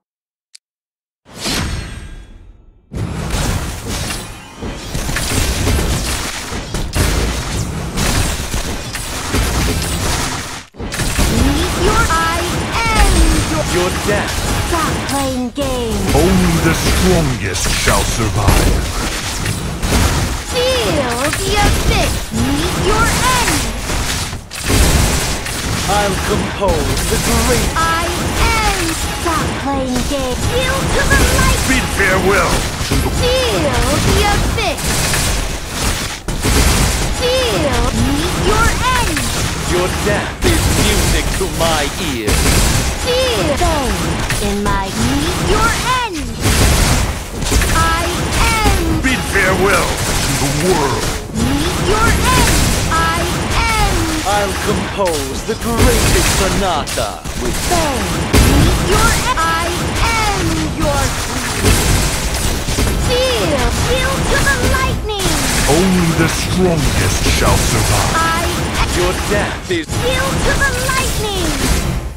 Speaker 1: Your... I am your...
Speaker 4: Your death.
Speaker 1: Stop playing games.
Speaker 14: Only the strongest shall survive.
Speaker 1: Feel the abyss. Meet your end.
Speaker 4: I'll compose the great...
Speaker 1: I am... Stop playing games. Feel to the light.
Speaker 14: Bid farewell to the...
Speaker 1: Feel the abyss. Feel... Meet your end.
Speaker 4: Your death is music to my ears.
Speaker 1: Feel... Fame in my... Meet your end. I am...
Speaker 14: Bid farewell to the world.
Speaker 1: Meet your end. I am...
Speaker 4: I'll compose the greatest sonata with...
Speaker 1: Fame. Meet your end. I am your... Feel... Feel to the lightning.
Speaker 14: Only the strongest shall survive.
Speaker 1: I...
Speaker 4: Your death is...
Speaker 1: Feel to the lightning.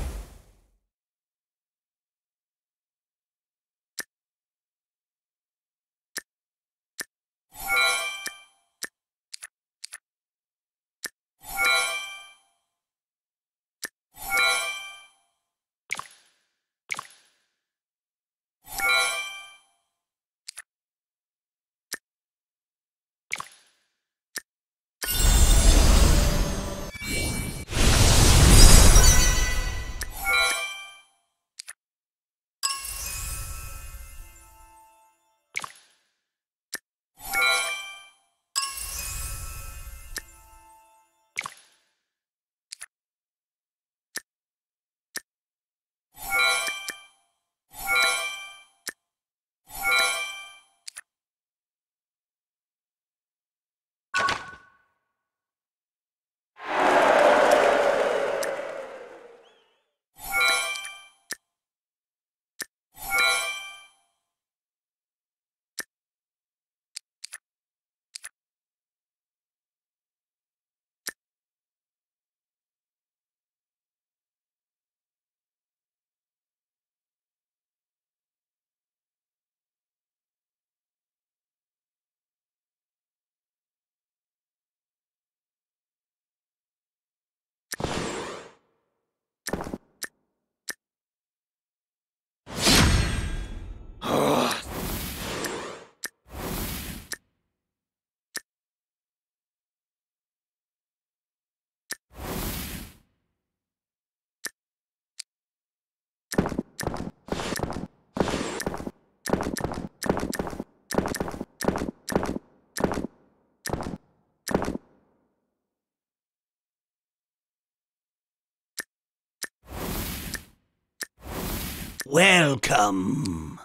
Speaker 5: Welcome.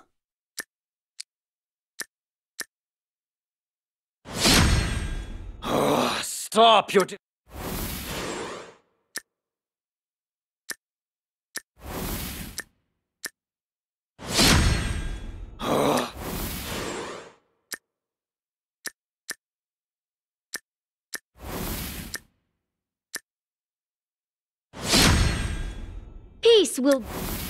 Speaker 4: Stop your... de-
Speaker 1: Peace will...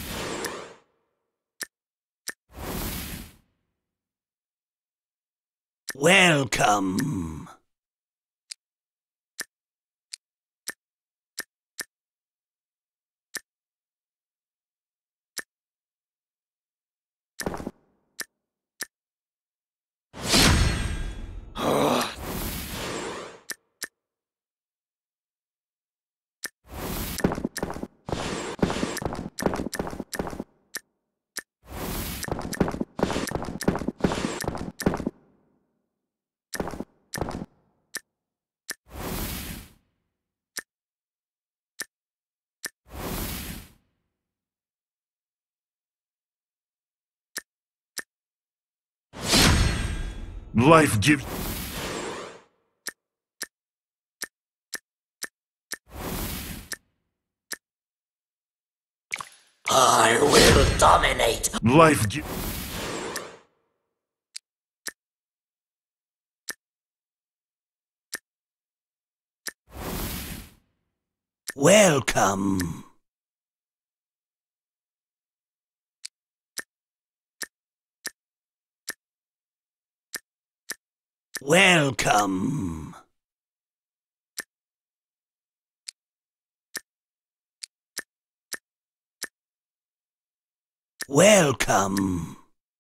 Speaker 5: Welcome.
Speaker 14: Life gives...
Speaker 5: I will dominate.
Speaker 14: Life gives...
Speaker 5: Welcome. Welcome. Welcome.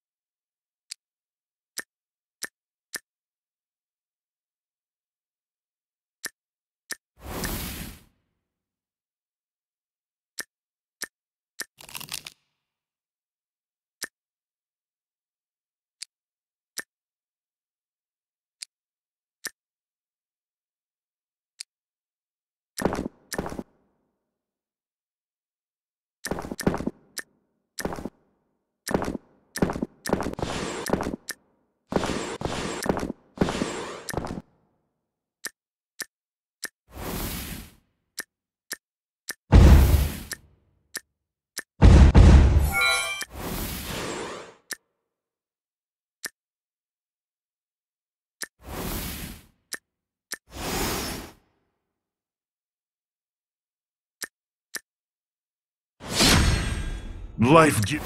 Speaker 14: Life gi-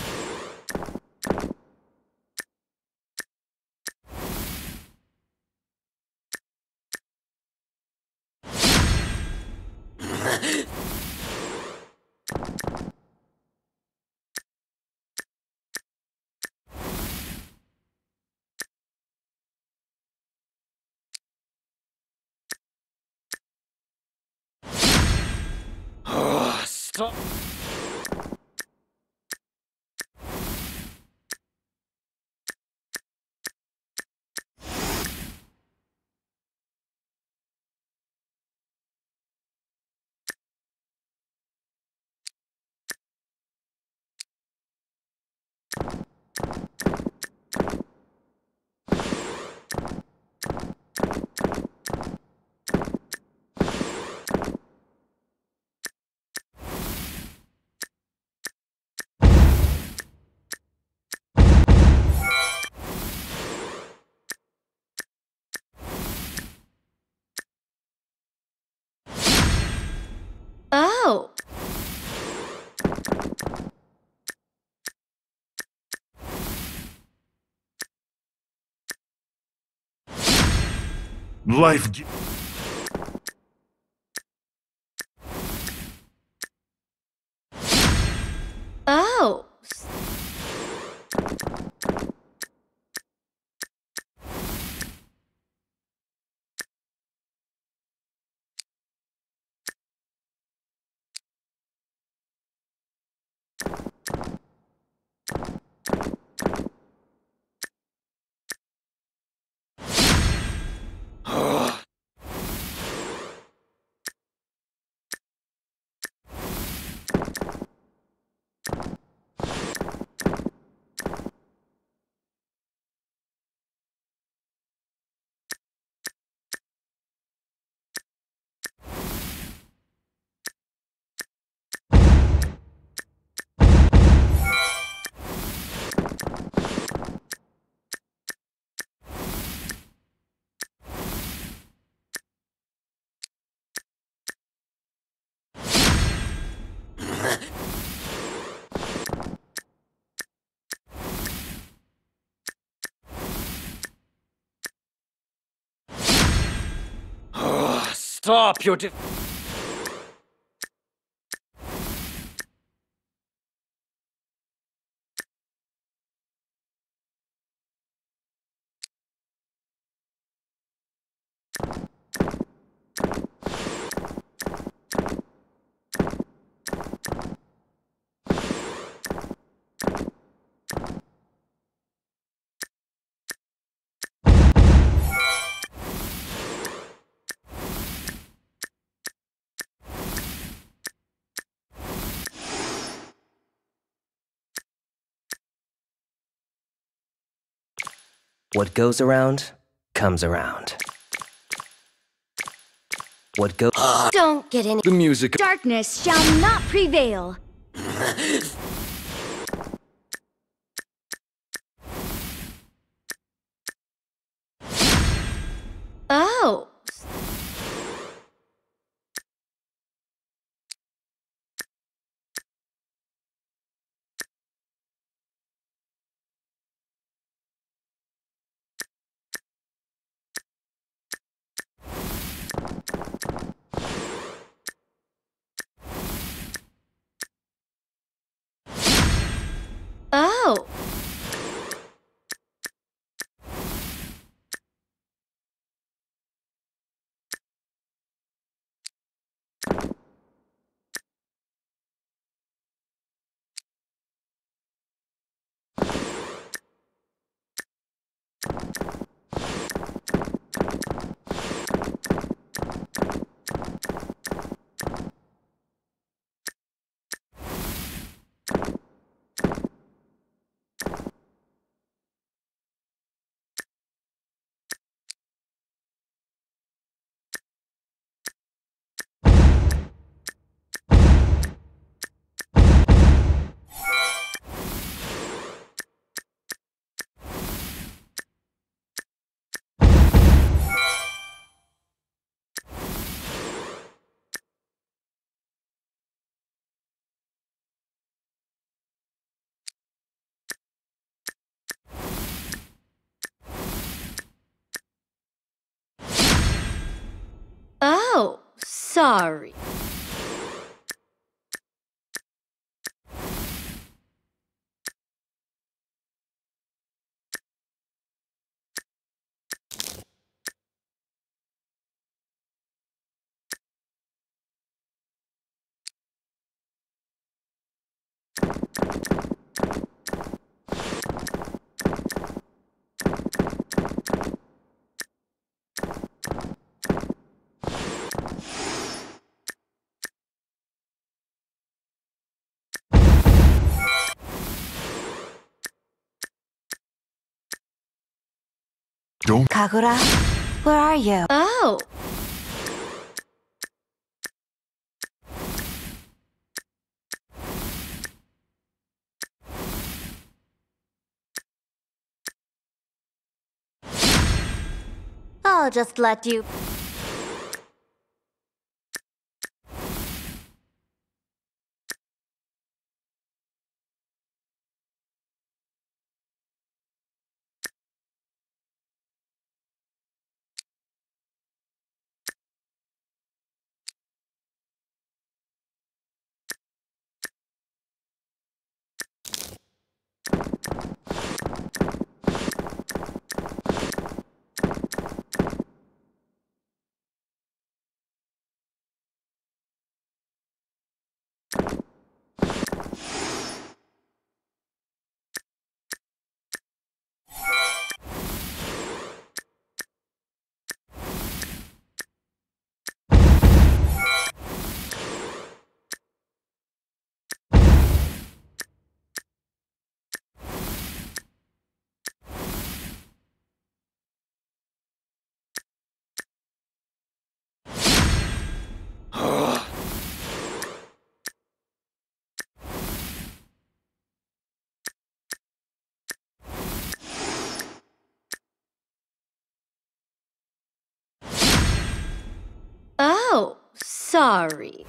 Speaker 4: Stop.
Speaker 1: Oh.
Speaker 14: Life gi-
Speaker 1: Oh.
Speaker 4: Stop your de-
Speaker 11: What goes around, comes around. What go-
Speaker 1: Don't get any-
Speaker 4: The music-
Speaker 15: Darkness shall not prevail.
Speaker 1: Oh.
Speaker 15: Oh. Oh, sorry.
Speaker 14: Don't.
Speaker 12: Kagura, where are you?
Speaker 15: Oh.
Speaker 1: I'll just let you...
Speaker 15: Oh, sorry.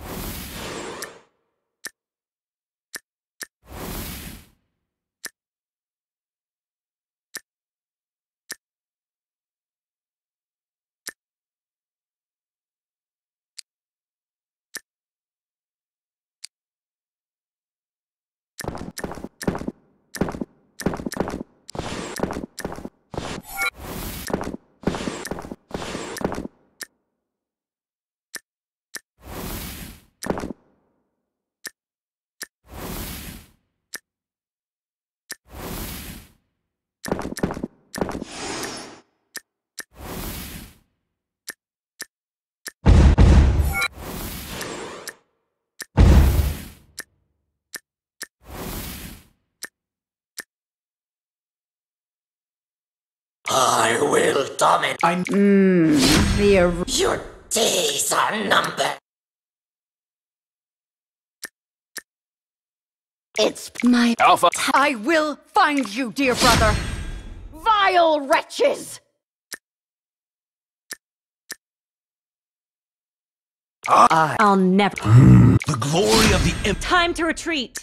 Speaker 2: I will dominate.
Speaker 15: Mmm, the...
Speaker 2: Your days are numbered.
Speaker 15: It's my...
Speaker 5: Alpha.
Speaker 15: I will find you, dear brother. Vile wretches!
Speaker 5: I.
Speaker 7: I'll never.
Speaker 5: The glory of the Empire.
Speaker 7: Time to retreat.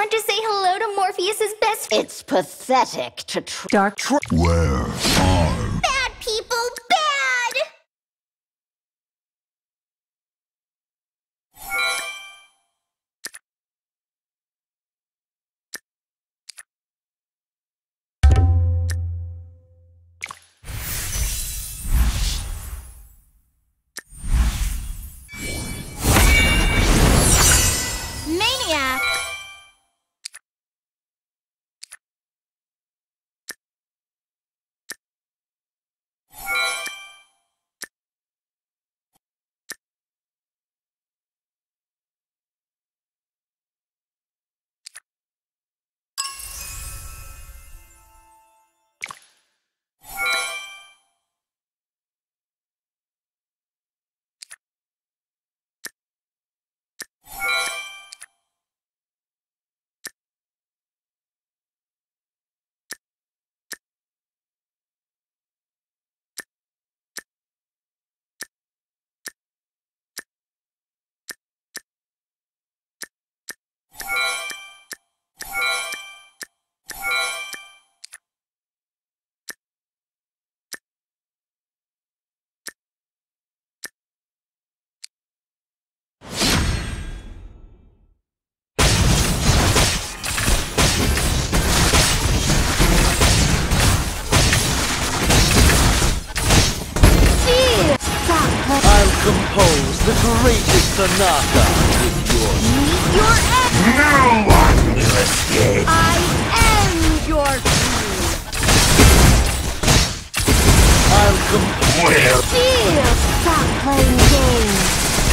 Speaker 1: sworn to say hello to Morpheus's best.
Speaker 15: It's pathetic to tr-
Speaker 7: Dark.
Speaker 14: Where are
Speaker 1: Bad people, bad! Maniac!
Speaker 4: Compose the greatest sonata with your...
Speaker 1: Meet your end!
Speaker 2: No one will escape!
Speaker 1: I am your queen!
Speaker 4: I'll compose...
Speaker 2: Well...
Speaker 1: Feel! Stop playing games!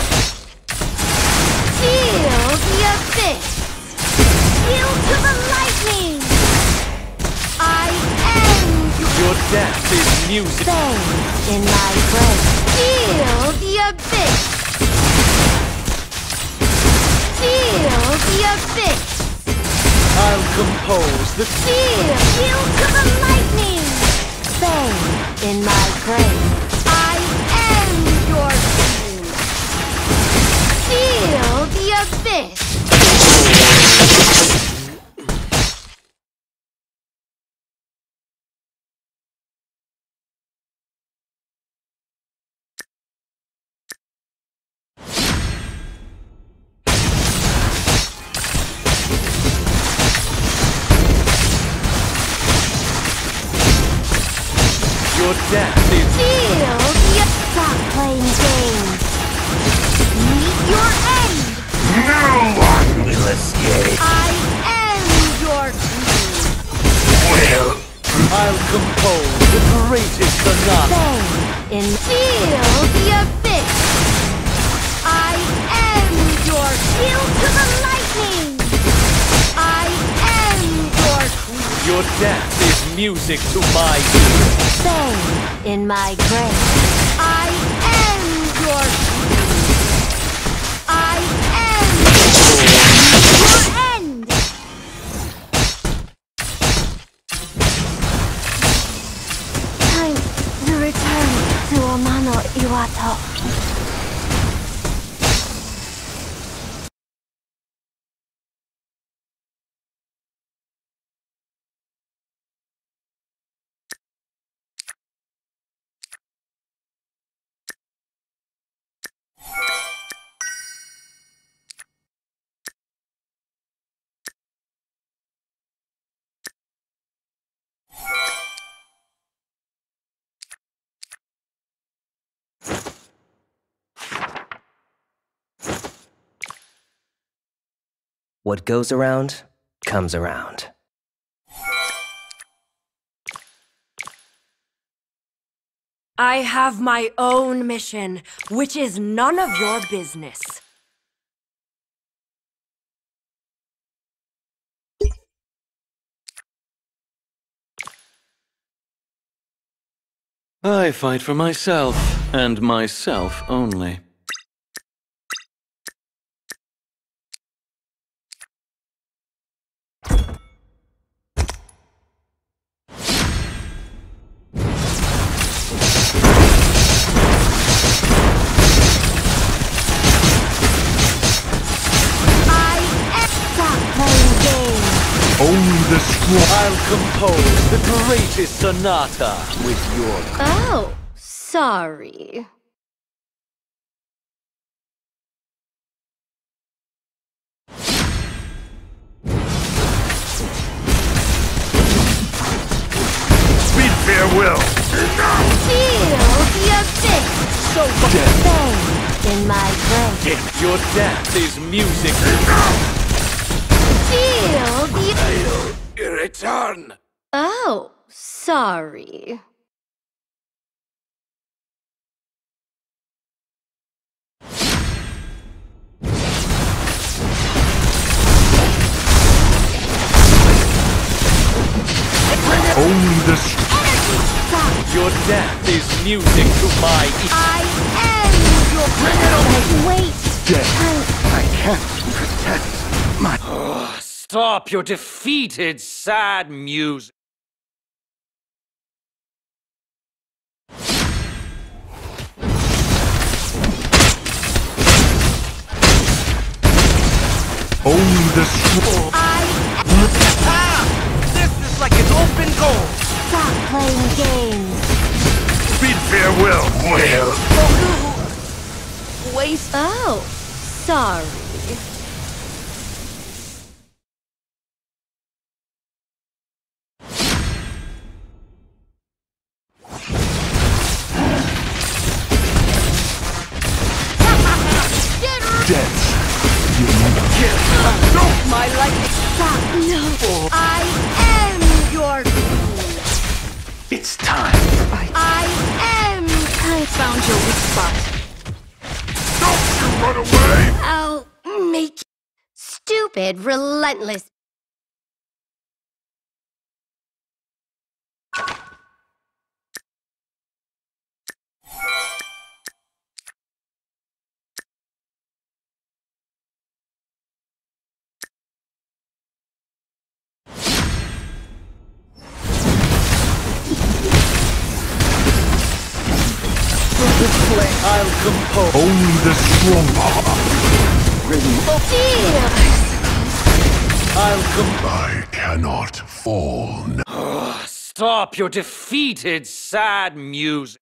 Speaker 1: Feel the abyss! Feel to the lightning! I am your...
Speaker 4: Your death is music...
Speaker 1: Fade in my brain! Feel the abyss! Feel the abyss!
Speaker 4: I'll compose the...
Speaker 1: Feel! Feel to the lightning! Fade in my grave. I am your queen! Feel the abyss!
Speaker 4: Your death is...
Speaker 1: Feel the... Stop playing games! Meet your end!
Speaker 2: No one will escape!
Speaker 1: I am your queen!
Speaker 2: Well...
Speaker 4: I'll compose the greatest sonata.
Speaker 1: Fade in... Feel the abyss! I am your... Feel to the lightning! I am your queen!
Speaker 4: Your death is music to my ear.
Speaker 1: Fade in my grave. I am your queen. I am your end. Time to return to Amano Iwato.
Speaker 11: What goes around, comes around.
Speaker 13: I have my own mission, which is none of your business.
Speaker 4: I fight for myself, and myself only.
Speaker 1: I am... Stop playing games!
Speaker 14: the strong.
Speaker 4: I'll compose the greatest sonata with your...
Speaker 1: Oh, sorry.
Speaker 2: Bid farewell.
Speaker 1: Feel your fist.
Speaker 4: So much.
Speaker 1: Bang in my brain.
Speaker 4: Your death is music.
Speaker 1: Feel the...
Speaker 5: I'll return.
Speaker 1: Oh, sorry.
Speaker 14: Only the strong.
Speaker 4: Your death is music to my ears.
Speaker 1: I am your... Bring it on. Wait.
Speaker 14: Death.
Speaker 8: I can't protect my...
Speaker 4: Ugh, stop your defeated, sad music.
Speaker 14: Only the strong.
Speaker 1: I...
Speaker 5: This is like an open goal.
Speaker 1: Stop playing games.
Speaker 2: Bid farewell. Well,
Speaker 1: Waste... Oh, sorry.
Speaker 14: Death.
Speaker 15: My life.
Speaker 1: Stop. No. I am your queen.
Speaker 9: It's time.
Speaker 1: I am...
Speaker 7: I found your weak spot.
Speaker 2: don't you run away.
Speaker 1: I'll make... Stupid, relentless...
Speaker 4: I'll compose.
Speaker 14: Only the strong.
Speaker 1: Feel...
Speaker 4: I'll compose.
Speaker 14: I cannot fall now.
Speaker 4: Stop your defeated, sad music.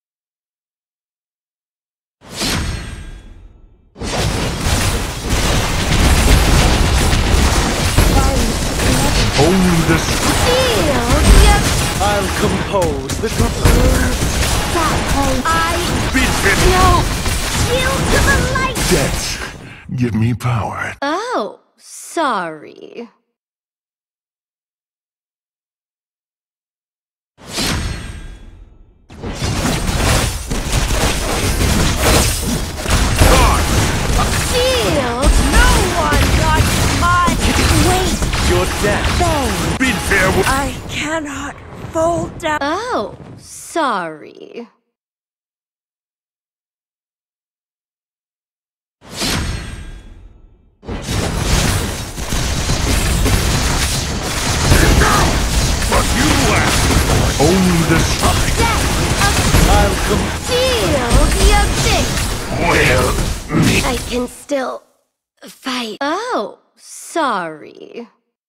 Speaker 14: Only the strong.
Speaker 1: Feel your...
Speaker 4: I'll compose the...
Speaker 1: Stop playing... I...
Speaker 2: Bid farewell.
Speaker 1: No! Yield to the light!
Speaker 14: Death. Give me power.
Speaker 1: Oh, sorry. Shield! No one got my... Wait!
Speaker 4: Your death.
Speaker 1: Bang!
Speaker 2: Bid farewell.
Speaker 13: I cannot fold down.
Speaker 1: Oh, sorry.
Speaker 2: But you laugh.
Speaker 14: Only the strong.
Speaker 4: I'll com...
Speaker 1: Shield your fist!
Speaker 2: Well, me.
Speaker 1: I can still... fight. Oh, sorry.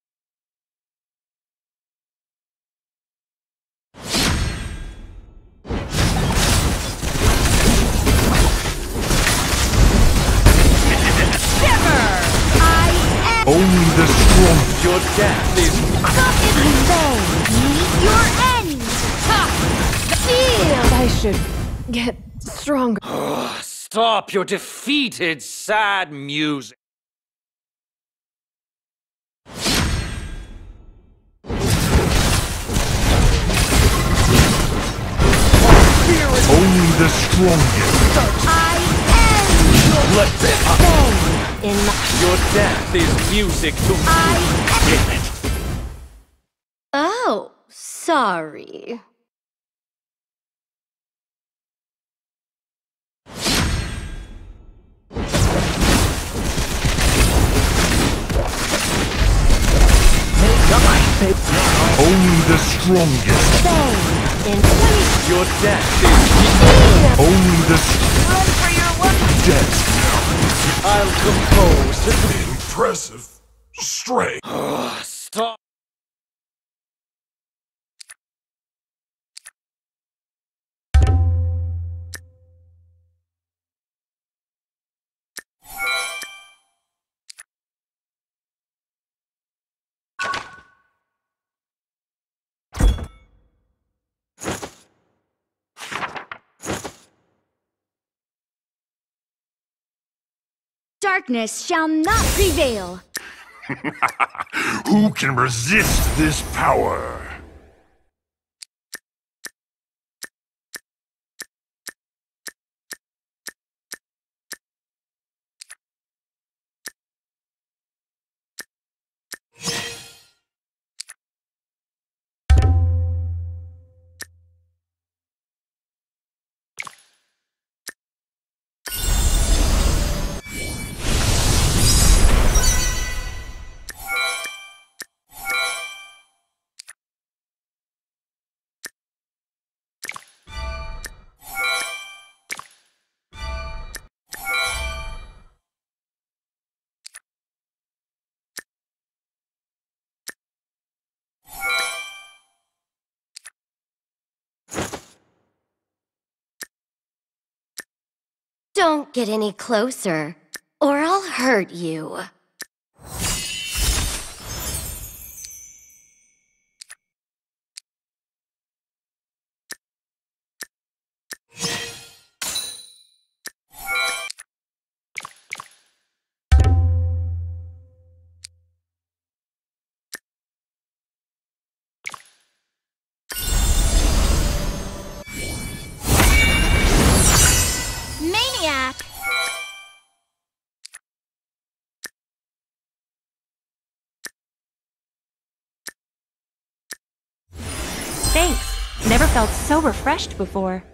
Speaker 1: I am...
Speaker 14: Only the strong.
Speaker 4: Your death is...
Speaker 1: Stop it! Bang! Meet your end! Ha! Shield!
Speaker 7: I should get stronger.
Speaker 4: Stop your defeated, sad music.
Speaker 14: Only the strongest.
Speaker 1: I am your...
Speaker 4: Let them up.
Speaker 1: Bang! In my...
Speaker 4: Your death is music to me.
Speaker 1: I am... Oh, sorry.
Speaker 14: Only the strongest.
Speaker 1: Bang! In...
Speaker 4: Your death is...
Speaker 1: Shield!
Speaker 14: Only the strongest.
Speaker 1: Run for your life!
Speaker 14: Death.
Speaker 4: I'll compose the...
Speaker 2: Impressive strength.
Speaker 4: Stop.
Speaker 1: Darkness shall not prevail.
Speaker 14: Who can resist this power?
Speaker 1: Don't get any closer, or I'll hurt you. Maniac!
Speaker 7: Thanks. Never felt so refreshed before.